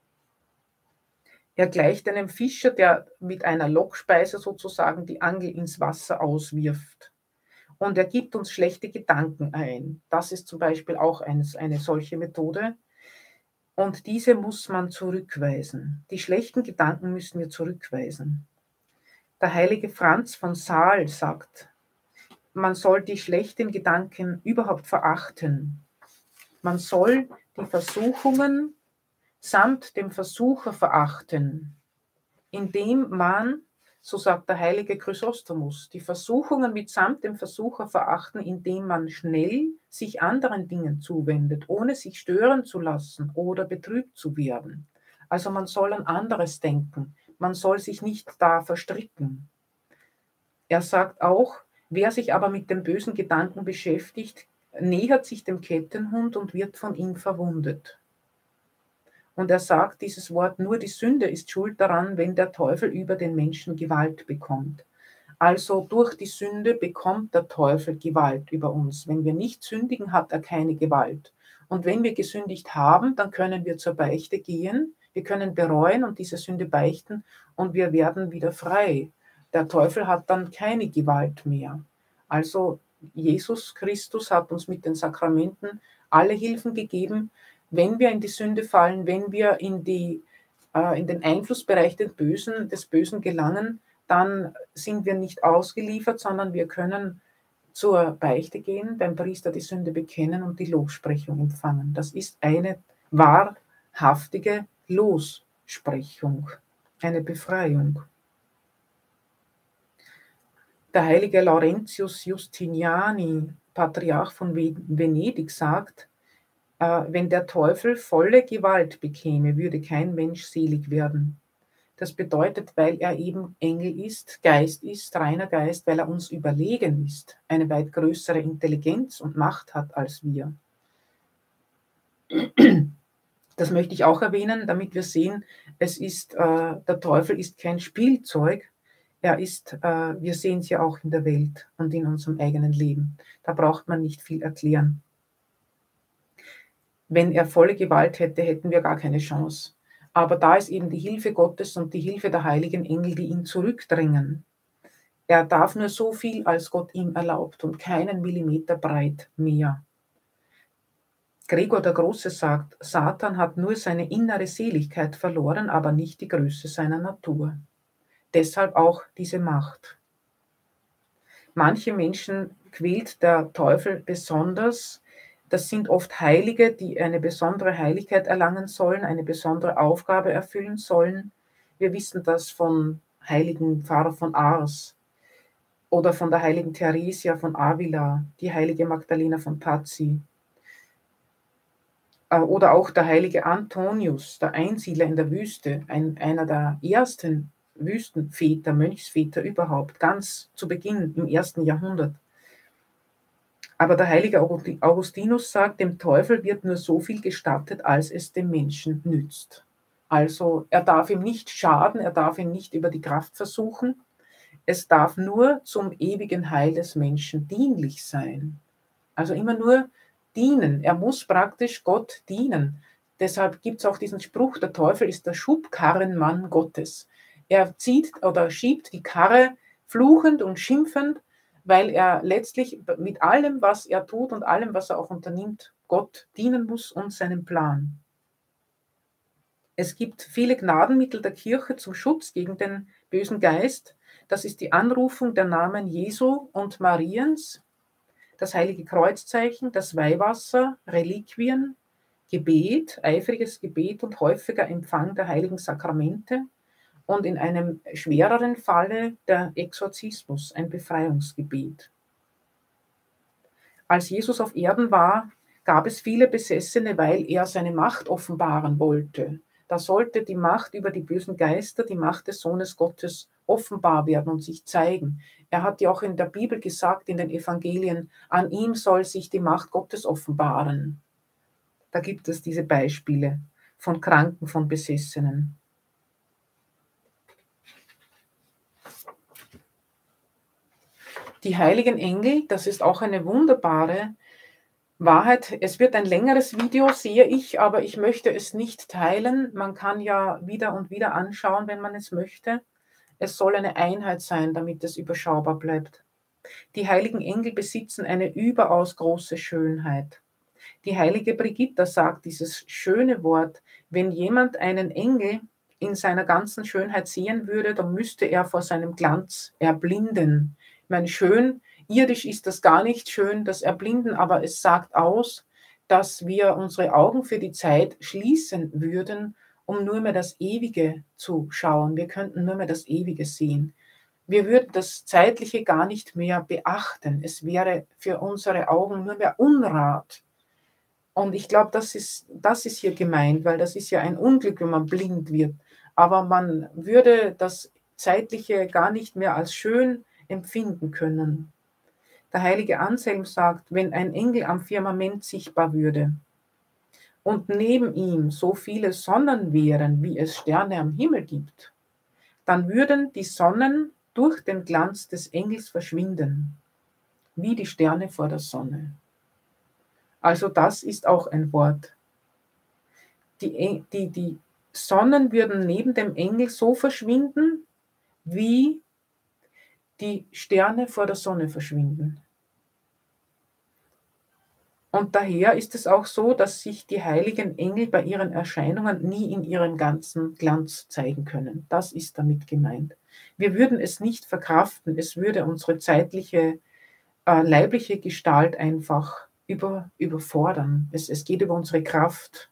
Er gleicht einem Fischer, der mit einer Lockspeise sozusagen die Angel ins Wasser auswirft. Und er gibt uns schlechte Gedanken ein. Das ist zum Beispiel auch eine, eine solche Methode. Und diese muss man zurückweisen. Die schlechten Gedanken müssen wir zurückweisen. Der heilige Franz von Sales sagt, man soll die schlechten Gedanken überhaupt verachten. Man soll die Versuchungen samt dem Versucher verachten, indem man, so sagt der heilige Chrysostomus, die Versuchungen mitsamt dem Versucher verachten, indem man schnell sich anderen Dingen zuwendet, ohne sich stören zu lassen oder betrübt zu werden. Also man soll an anderes denken, man soll sich nicht da verstricken. Er sagt auch, wer sich aber mit dem bösen Gedanken beschäftigt, nähert sich dem Kettenhund und wird von ihm verwundet. Und er sagt dieses Wort, nur die Sünde ist schuld daran, wenn der Teufel über den Menschen Gewalt bekommt. Also durch die Sünde bekommt der Teufel Gewalt über uns. Wenn wir nicht sündigen, hat er keine Gewalt. Und wenn wir gesündigt haben, dann können wir zur Beichte gehen, wir können bereuen und diese Sünde beichten und wir werden wieder frei. Der Teufel hat dann keine Gewalt mehr. Also Jesus Christus hat uns mit den Sakramenten alle Hilfen gegeben. Wenn wir in die Sünde fallen, wenn wir in, die, äh, in den Einflussbereich des Bösen, des Bösen gelangen, dann sind wir nicht ausgeliefert, sondern wir können zur Beichte gehen, beim Priester die Sünde bekennen und die Lossprechung empfangen. Das ist eine wahrhaftige Lossprechung, eine Befreiung. Der heilige Laurentius Justiniani, Patriarch von Venedig, sagt, äh, wenn der Teufel volle Gewalt bekäme, würde kein Mensch selig werden. Das bedeutet, weil er eben Engel ist, Geist ist, reiner Geist, weil er uns überlegen ist, eine weit größere Intelligenz und Macht hat als wir. Das möchte ich auch erwähnen, damit wir sehen, es ist, äh, der Teufel ist kein Spielzeug. Er ist, äh, wir sehen es ja auch in der Welt und in unserem eigenen Leben. Da braucht man nicht viel erklären. Wenn er volle Gewalt hätte, hätten wir gar keine Chance. Aber da ist eben die Hilfe Gottes und die Hilfe der heiligen Engel, die ihn zurückdrängen. Er darf nur so viel, als Gott ihm erlaubt und keinen Millimeter breit mehr. Gregor der Große sagt, Satan hat nur seine innere Seligkeit verloren, aber nicht die Größe seiner Natur. Deshalb auch diese Macht. Manche Menschen quält der Teufel besonders. Das sind oft Heilige, die eine besondere Heiligkeit erlangen sollen, eine besondere Aufgabe erfüllen sollen. Wir wissen das vom heiligen Pfarrer von Ars oder von der heiligen Theresia von Avila, die heilige Magdalena von Pazzi. Oder auch der heilige Antonius, der Einsiedler in der Wüste, ein, einer der ersten Wüstenväter, Mönchsväter überhaupt, ganz zu Beginn im ersten Jahrhundert. Aber der heilige Augustinus sagt, dem Teufel wird nur so viel gestattet, als es dem Menschen nützt. Also er darf ihm nicht schaden, er darf ihn nicht über die Kraft versuchen. Es darf nur zum ewigen Heil des Menschen dienlich sein. Also immer nur dienen. Er muss praktisch Gott dienen. Deshalb gibt es auch diesen Spruch, der Teufel ist der Schubkarrenmann Gottes. Er zieht oder schiebt die Karre fluchend und schimpfend, weil er letztlich mit allem, was er tut und allem, was er auch unternimmt, Gott dienen muss und seinem Plan. Es gibt viele Gnadenmittel der Kirche zum Schutz gegen den bösen Geist. Das ist die Anrufung der Namen Jesu und Mariens, das heilige Kreuzzeichen, das Weihwasser, Reliquien, Gebet, eifriges Gebet und häufiger Empfang der heiligen Sakramente und in einem schwereren Falle der Exorzismus, ein Befreiungsgebet. Als Jesus auf Erden war, gab es viele Besessene, weil er seine Macht offenbaren wollte. Da sollte die Macht über die bösen Geister, die Macht des Sohnes Gottes offenbar werden und sich zeigen. Er hat ja auch in der Bibel gesagt, in den Evangelien, an ihm soll sich die Macht Gottes offenbaren. Da gibt es diese Beispiele von Kranken, von Besessenen. Die heiligen Engel, das ist auch eine wunderbare Wahrheit. Es wird ein längeres Video, sehe ich, aber ich möchte es nicht teilen. Man kann ja wieder und wieder anschauen, wenn man es möchte. Es soll eine Einheit sein, damit es überschaubar bleibt. Die heiligen Engel besitzen eine überaus große Schönheit. Die heilige Brigitta sagt dieses schöne Wort, wenn jemand einen Engel in seiner ganzen Schönheit sehen würde, dann müsste er vor seinem Glanz erblinden. Ich meine, schön, irdisch ist das gar nicht schön, das Erblinden, aber es sagt aus, dass wir unsere Augen für die Zeit schließen würden, um nur mehr das Ewige zu schauen. Wir könnten nur mehr das Ewige sehen. Wir würden das Zeitliche gar nicht mehr beachten. Es wäre für unsere Augen nur mehr Unrat. Und ich glaube, das ist, das ist hier gemeint, weil das ist ja ein Unglück, wenn man blind wird. Aber man würde das Zeitliche gar nicht mehr als schön empfinden können. Der heilige Anselm sagt, wenn ein Engel am Firmament sichtbar würde und neben ihm so viele Sonnen wären, wie es Sterne am Himmel gibt, dann würden die Sonnen durch den Glanz des Engels verschwinden, wie die Sterne vor der Sonne. Also das ist auch ein Wort. Die, die, die Sonnen würden neben dem Engel so verschwinden, wie die Sterne vor der Sonne verschwinden. Und daher ist es auch so, dass sich die heiligen Engel bei ihren Erscheinungen nie in ihrem ganzen Glanz zeigen können. Das ist damit gemeint. Wir würden es nicht verkraften, es würde unsere zeitliche, äh, leibliche Gestalt einfach über, überfordern. Es, es geht über unsere Kraft.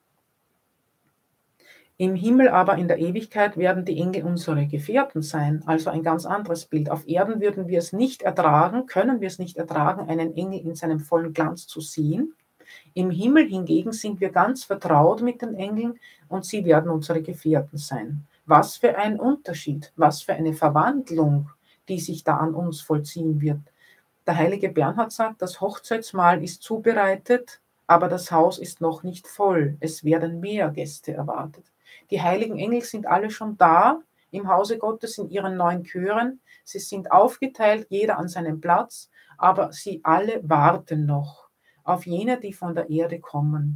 Im Himmel aber in der Ewigkeit werden die Engel unsere Gefährten sein, also ein ganz anderes Bild. Auf Erden würden wir es nicht ertragen, können wir es nicht ertragen, einen Engel in seinem vollen Glanz zu sehen. Im Himmel hingegen sind wir ganz vertraut mit den Engeln und sie werden unsere Gefährten sein. Was für ein Unterschied, was für eine Verwandlung, die sich da an uns vollziehen wird. Der heilige Bernhard sagt, das Hochzeitsmahl ist zubereitet, aber das Haus ist noch nicht voll. Es werden mehr Gäste erwartet. Die heiligen Engel sind alle schon da im Hause Gottes in ihren neun Chören. Sie sind aufgeteilt, jeder an seinem Platz, aber sie alle warten noch auf jene, die von der Erde kommen.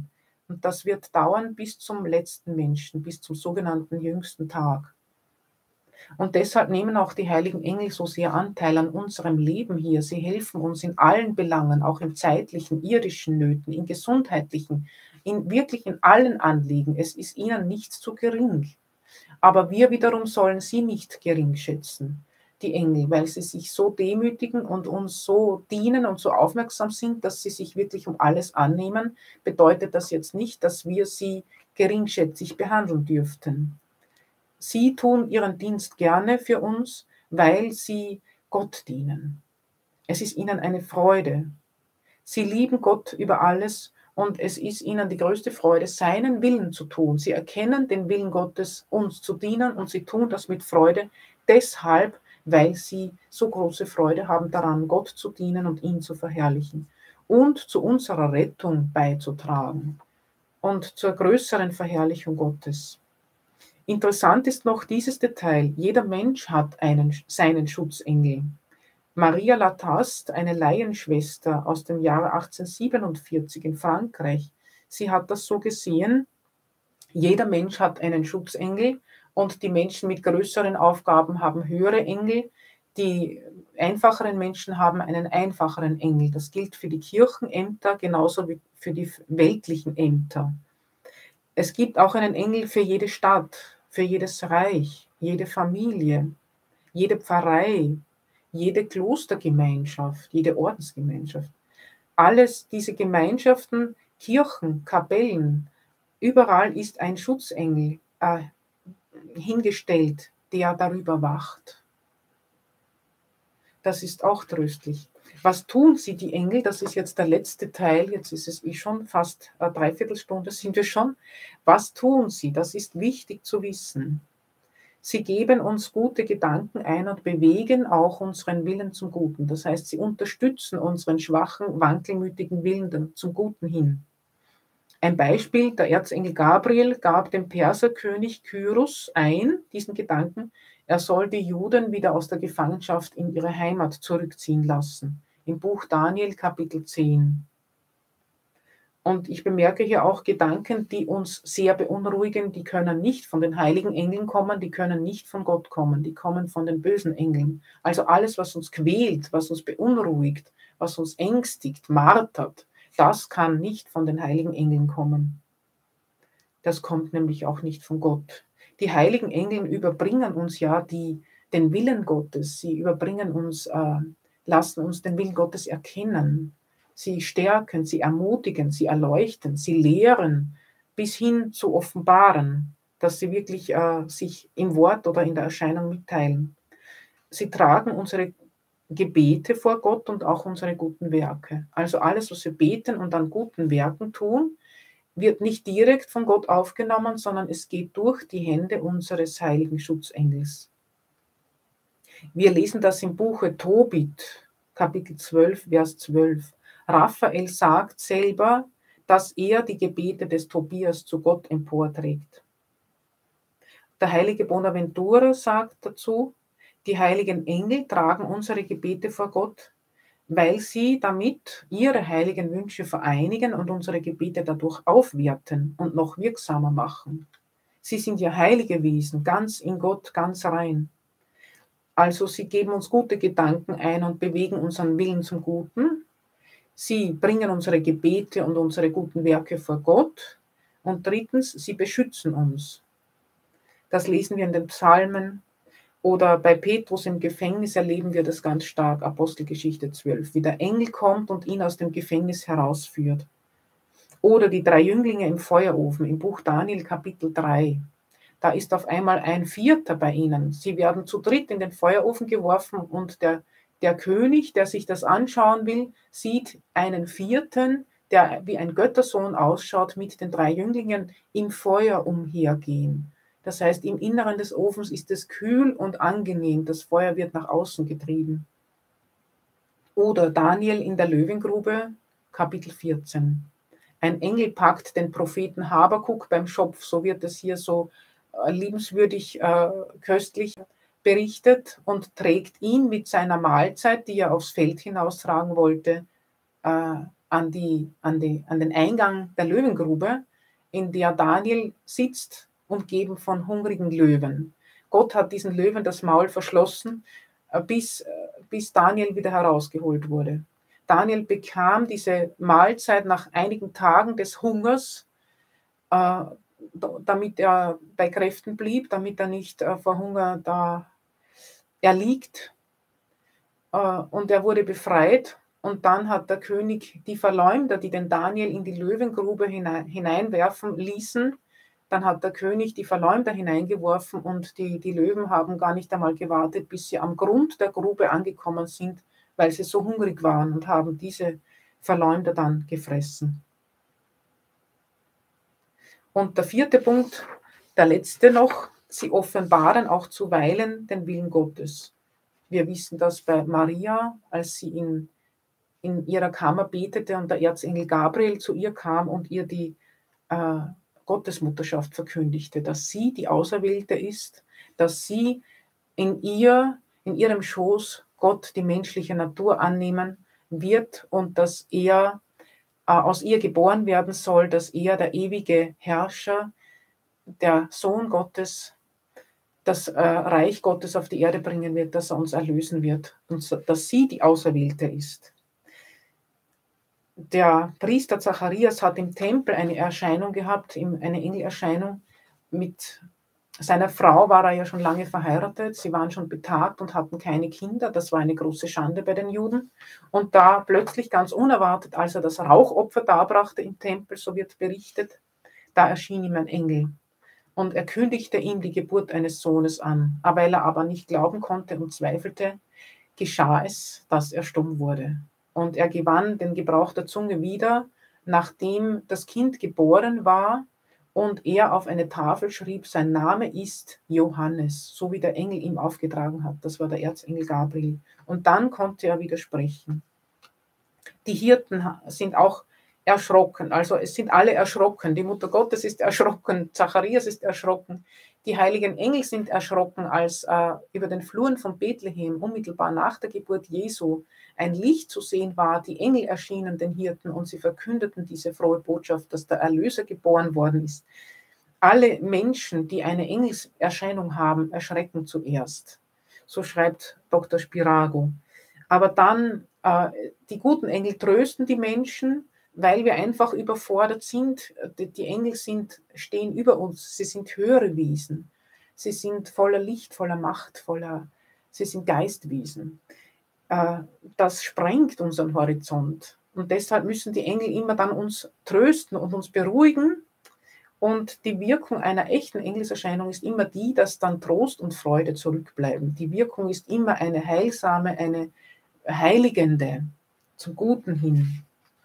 Und das wird dauern bis zum letzten Menschen, bis zum sogenannten jüngsten Tag. Und deshalb nehmen auch die heiligen Engel so sehr Anteil an unserem Leben hier. Sie helfen uns in allen Belangen, auch in zeitlichen, irdischen Nöten, in gesundheitlichen, in wirklich in allen Anliegen. Es ist ihnen nichts zu gering. Aber wir wiederum sollen sie nicht gering schätzen, die Engel, weil sie sich so demütigen und uns so dienen und so aufmerksam sind, dass sie sich wirklich um alles annehmen, bedeutet das jetzt nicht, dass wir sie geringschätzig behandeln dürften. Sie tun ihren Dienst gerne für uns, weil sie Gott dienen. Es ist ihnen eine Freude. Sie lieben Gott über alles und es ist ihnen die größte Freude, seinen Willen zu tun. Sie erkennen den Willen Gottes, uns zu dienen, und sie tun das mit Freude, deshalb, weil sie so große Freude haben daran, Gott zu dienen und ihn zu verherrlichen und zu unserer Rettung beizutragen und zur größeren Verherrlichung Gottes. Interessant ist noch dieses Detail: Jeder Mensch hat einen, seinen Schutzengel. Maria Lataste, eine Laienschwester aus dem Jahre achtzehnhundertsiebenundvierzig in Frankreich, sie hat das so gesehen: Jeder Mensch hat einen Schutzengel und die Menschen mit größeren Aufgaben haben höhere Engel. Die einfacheren Menschen haben einen einfacheren Engel. Das gilt für die Kirchenämter genauso wie für die weltlichen Ämter. Es gibt auch einen Engel für jede Stadt, für jedes Reich, jede Familie, jede Pfarrei, jede Klostergemeinschaft, jede Ordensgemeinschaft. Alles diese Gemeinschaften, Kirchen, Kapellen, überall ist ein Schutzengel äh, hingestellt, der darüber wacht. Das ist auch tröstlich. Was tun sie, die Engel? Das ist jetzt der letzte Teil. Jetzt ist es eh schon fast eine Dreiviertelstunde sind wir schon. Was tun sie? Das ist wichtig zu wissen. Sie geben uns gute Gedanken ein und bewegen auch unseren Willen zum Guten. Das heißt, sie unterstützen unseren schwachen, wankelmütigen Willen zum Guten hin. Ein Beispiel: Der Erzengel Gabriel gab dem Perserkönig Kyros ein, diesen Gedanken, er soll die Juden wieder aus der Gefangenschaft in ihre Heimat zurückziehen lassen. Im Buch Daniel, Kapitel zehn. Und ich bemerke hier auch Gedanken, die uns sehr beunruhigen, die können nicht von den heiligen Engeln kommen, die können nicht von Gott kommen, die kommen von den bösen Engeln. Also alles, was uns quält, was uns beunruhigt, was uns ängstigt, martert, das kann nicht von den heiligen Engeln kommen. Das kommt nämlich auch nicht von Gott. Die heiligen Engel überbringen uns ja die, den Willen Gottes, sie überbringen uns, äh, lassen uns den Willen Gottes erkennen. Sie stärken, sie ermutigen, sie erleuchten, sie lehren, bis hin zu offenbaren, dass sie wirklich äh, sich im Wort oder in der Erscheinung mitteilen. Sie tragen unsere Gebete vor Gott und auch unsere guten Werke. Also alles, was wir beten und an guten Werken tun, wird nicht direkt von Gott aufgenommen, sondern es geht durch die Hände unseres heiligen Schutzengels. Wir lesen das im Buche Tobit, Kapitel zwölf, Vers zwölf. Raphael sagt selber, dass er die Gebete des Tobias zu Gott emporträgt. Der heilige Bonaventura sagt dazu, die heiligen Engel tragen unsere Gebete vor Gott, weil sie damit ihre heiligen Wünsche vereinigen und unsere Gebete dadurch aufwerten und noch wirksamer machen. Sie sind ja heilige Wesen, ganz in Gott, ganz rein. Also sie geben uns gute Gedanken ein und bewegen unseren Willen zum Guten. Sie bringen unsere Gebete und unsere guten Werke vor Gott. Und drittens, sie beschützen uns. Das lesen wir in den Psalmen. Oder bei Petrus im Gefängnis erleben wir das ganz stark, Apostelgeschichte zwölf, wie der Engel kommt und ihn aus dem Gefängnis herausführt. Oder die drei Jünglinge im Feuerofen, im Buch Daniel, Kapitel drei. Da ist auf einmal ein Vierter bei ihnen. Sie werden zu dritt in den Feuerofen geworfen und der, der König, der sich das anschauen will, sieht einen Vierten, der wie ein Göttersohn ausschaut, mit den drei Jünglingen im Feuer umhergehen. Das heißt, im Inneren des Ofens ist es kühl und angenehm. Das Feuer wird nach außen getrieben. Oder Daniel in der Löwengrube, Kapitel vierzehn. Ein Engel packt den Propheten Habakuk beim Schopf, so wird es hier so äh, liebenswürdig, äh, köstlich berichtet, und trägt ihn mit seiner Mahlzeit, die er aufs Feld hinaustragen wollte, äh, an, die, an, die, an den Eingang der Löwengrube. in der Daniel sitzt, umgeben von hungrigen Löwen. Gott hat diesen Löwen das Maul verschlossen, bis, bis Daniel wieder herausgeholt wurde. Daniel bekam diese Mahlzeit nach einigen Tagen des Hungers, äh, damit er bei Kräften blieb, damit er nicht äh, vor Hunger da erliegt. Äh, und er wurde befreit. Und dann hat der König die Verleumder, die den Daniel in die Löwengrube hinein, hineinwerfen ließen, dann hat der König die Verleumder hineingeworfen und die, die Löwen haben gar nicht einmal gewartet, bis sie am Grund der Grube angekommen sind, weil sie so hungrig waren und haben diese Verleumder dann gefressen. Und der vierte Punkt, der letzte noch, sie offenbaren auch zuweilen den Willen Gottes. Wir wissen das bei Maria, als sie in, in ihrer Kammer betete und der Erzengel Gabriel zu ihr kam und ihr die äh, Gottesmutterschaft verkündigte, dass sie die Auserwählte ist, dass sie in ihr, in ihrem Schoß Gott die menschliche Natur annehmen wird und dass er äh, aus ihr geboren werden soll, dass er der ewige Herrscher, der Sohn Gottes, das äh, Reich Gottes auf die Erde bringen wird, dass er uns erlösen wird und so, dass sie die Auserwählte ist. Der Priester Zacharias hat im Tempel eine Erscheinung gehabt, eine Engelerscheinung. Mit seiner Frau war er ja schon lange verheiratet, sie waren schon betagt und hatten keine Kinder, das war eine große Schande bei den Juden. Und da plötzlich ganz unerwartet, als er das Rauchopfer darbrachte im Tempel, so wird berichtet, da erschien ihm ein Engel. Und er kündigte ihm die Geburt eines Sohnes an. Aber weil er aber nicht glauben konnte und zweifelte, geschah es, dass er stumm wurde. Und er gewann den Gebrauch der Zunge wieder, nachdem das Kind geboren war und er auf eine Tafel schrieb, sein Name ist Johannes, so wie der Engel ihm aufgetragen hat. Das war der Erzengel Gabriel. Und dann konnte er wieder sprechen. Die Hirten sind auch erschrocken, also es sind alle erschrocken. Die Mutter Gottes ist erschrocken, Zacharias ist erschrocken, die heiligen Engel sind erschrocken, als äh, über den Fluren von Bethlehem unmittelbar nach der Geburt Jesu ein Licht zu sehen war. Die Engel erschienen den Hirten und sie verkündeten diese frohe Botschaft, dass der Erlöser geboren worden ist. Alle Menschen, die eine Engelserscheinung haben, erschrecken zuerst. So schreibt Doktor Spirago. Aber dann, äh, die guten Engel trösten die Menschen, weil wir einfach überfordert sind. Die Engel sind, stehen über uns, sie sind höhere Wesen. Sie sind voller Licht, voller Macht, voller, sie sind Geistwesen. Äh, das sprengt unseren Horizont. Und deshalb müssen die Engel immer dann uns trösten und uns beruhigen. Und die Wirkung einer echten Engelserscheinung ist immer die, dass dann Trost und Freude zurückbleiben. Die Wirkung ist immer eine heilsame, eine heiligende, zum Guten hin.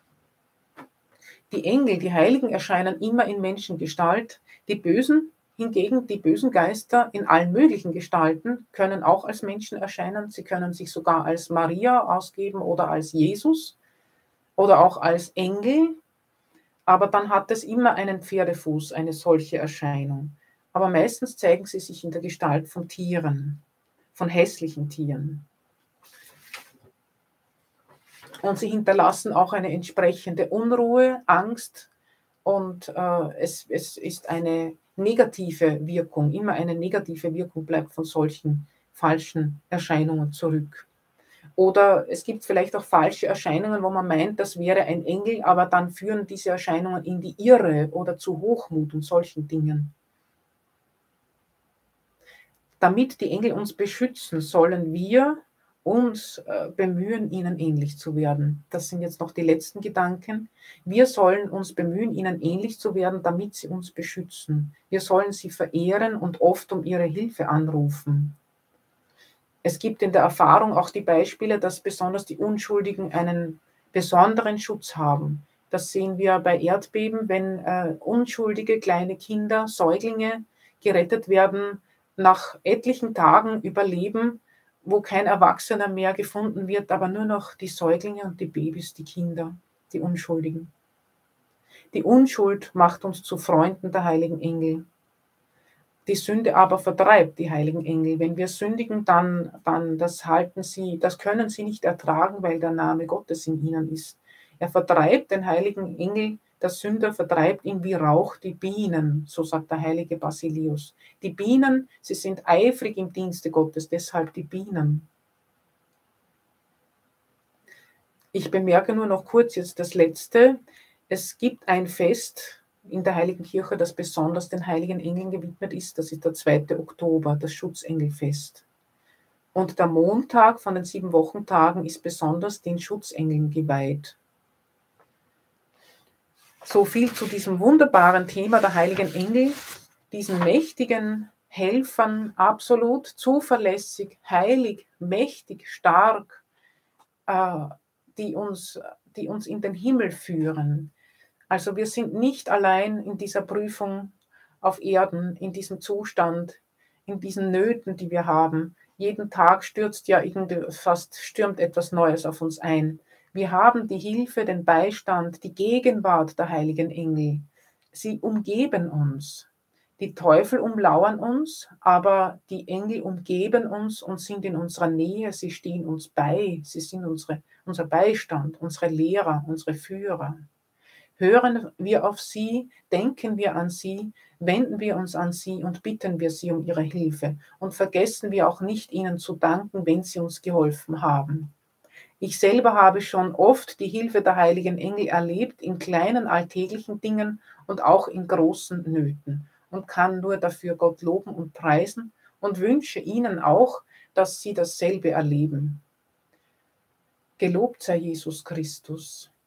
Die Engel, die Heiligen, erscheinen immer in Menschengestalt. Die Bösen hingegen, die bösen Geister in allen möglichen Gestalten, können auch als Menschen erscheinen. Sie können sich sogar als Maria ausgeben oder als Jesus oder auch als Engel. Aber dann hat es immer einen Pferdefuß, eine solche Erscheinung. Aber meistens zeigen sie sich in der Gestalt von Tieren, von hässlichen Tieren. Und sie hinterlassen auch eine entsprechende Unruhe, Angst und äh, es, es ist eine negative Wirkung, immer eine negative Wirkung bleibt von solchen falschen Erscheinungen zurück. Oder es gibt vielleicht auch falsche Erscheinungen, wo man meint, das wäre ein Engel, aber dann führen diese Erscheinungen in die Irre oder zu Hochmut und solchen Dingen. Damit die Engel uns beschützen, sollen wir uns äh, bemühen, ihnen ähnlich zu werden. Das sind jetzt noch die letzten Gedanken. Wir sollen uns bemühen, ihnen ähnlich zu werden, damit sie uns beschützen. Wir sollen sie verehren und oft um ihre Hilfe anrufen. Es gibt in der Erfahrung auch die Beispiele, dass besonders die Unschuldigen einen besonderen Schutz haben. Das sehen wir bei Erdbeben, wenn äh, unschuldige kleine Kinder, Säuglinge gerettet werden, nach etlichen Tagen überleben, wo kein Erwachsener mehr gefunden wird, aber nur noch die Säuglinge und die Babys, die Kinder, die Unschuldigen. Die Unschuld macht uns zu Freunden der heiligen Engel. Die Sünde aber vertreibt die heiligen Engel. Wenn wir sündigen, dann, dann das halten sie, das können sie nicht ertragen, weil der Name Gottes in ihnen ist. Er vertreibt den heiligen Engel Der Sünder vertreibt ihn wie Rauch die Bienen, so sagt der heilige Basilius. Die Bienen, sie sind eifrig im Dienste Gottes, deshalb die Bienen. Ich bemerke nur noch kurz jetzt das Letzte. Es gibt ein Fest in der Heiligen Kirche, das besonders den heiligen Engeln gewidmet ist. Das ist der zweite Oktober, das Schutzengelfest. Und der Montag von den sieben Wochentagen ist besonders den Schutzengeln geweiht. So viel zu diesem wunderbaren Thema der heiligen Engel, diesen mächtigen Helfern, absolut zuverlässig, heilig, mächtig, stark, äh, die uns, die uns in den Himmel führen. Also wir sind nicht allein in dieser Prüfung auf Erden, in diesem Zustand, in diesen Nöten, die wir haben. Jeden Tag stürzt ja irgendwie, fast stürmt etwas Neues auf uns ein. Wir haben die Hilfe, den Beistand, die Gegenwart der heiligen Engel. Sie umgeben uns. Die Teufel umlauern uns, aber die Engel umgeben uns und sind in unserer Nähe. Sie stehen uns bei. Sie sind unsere, unser Beistand, unsere Lehrer, unsere Führer. Hören wir auf sie, denken wir an sie, wenden wir uns an sie und bitten wir sie um ihre Hilfe. Und vergessen wir auch nicht, ihnen zu danken, wenn sie uns geholfen haben. Ich selber habe schon oft die Hilfe der heiligen Engel erlebt, in kleinen alltäglichen Dingen und auch in großen Nöten, und kann nur dafür Gott loben und preisen und wünsche Ihnen auch, dass Sie dasselbe erleben. Gelobt sei Jesus Christus.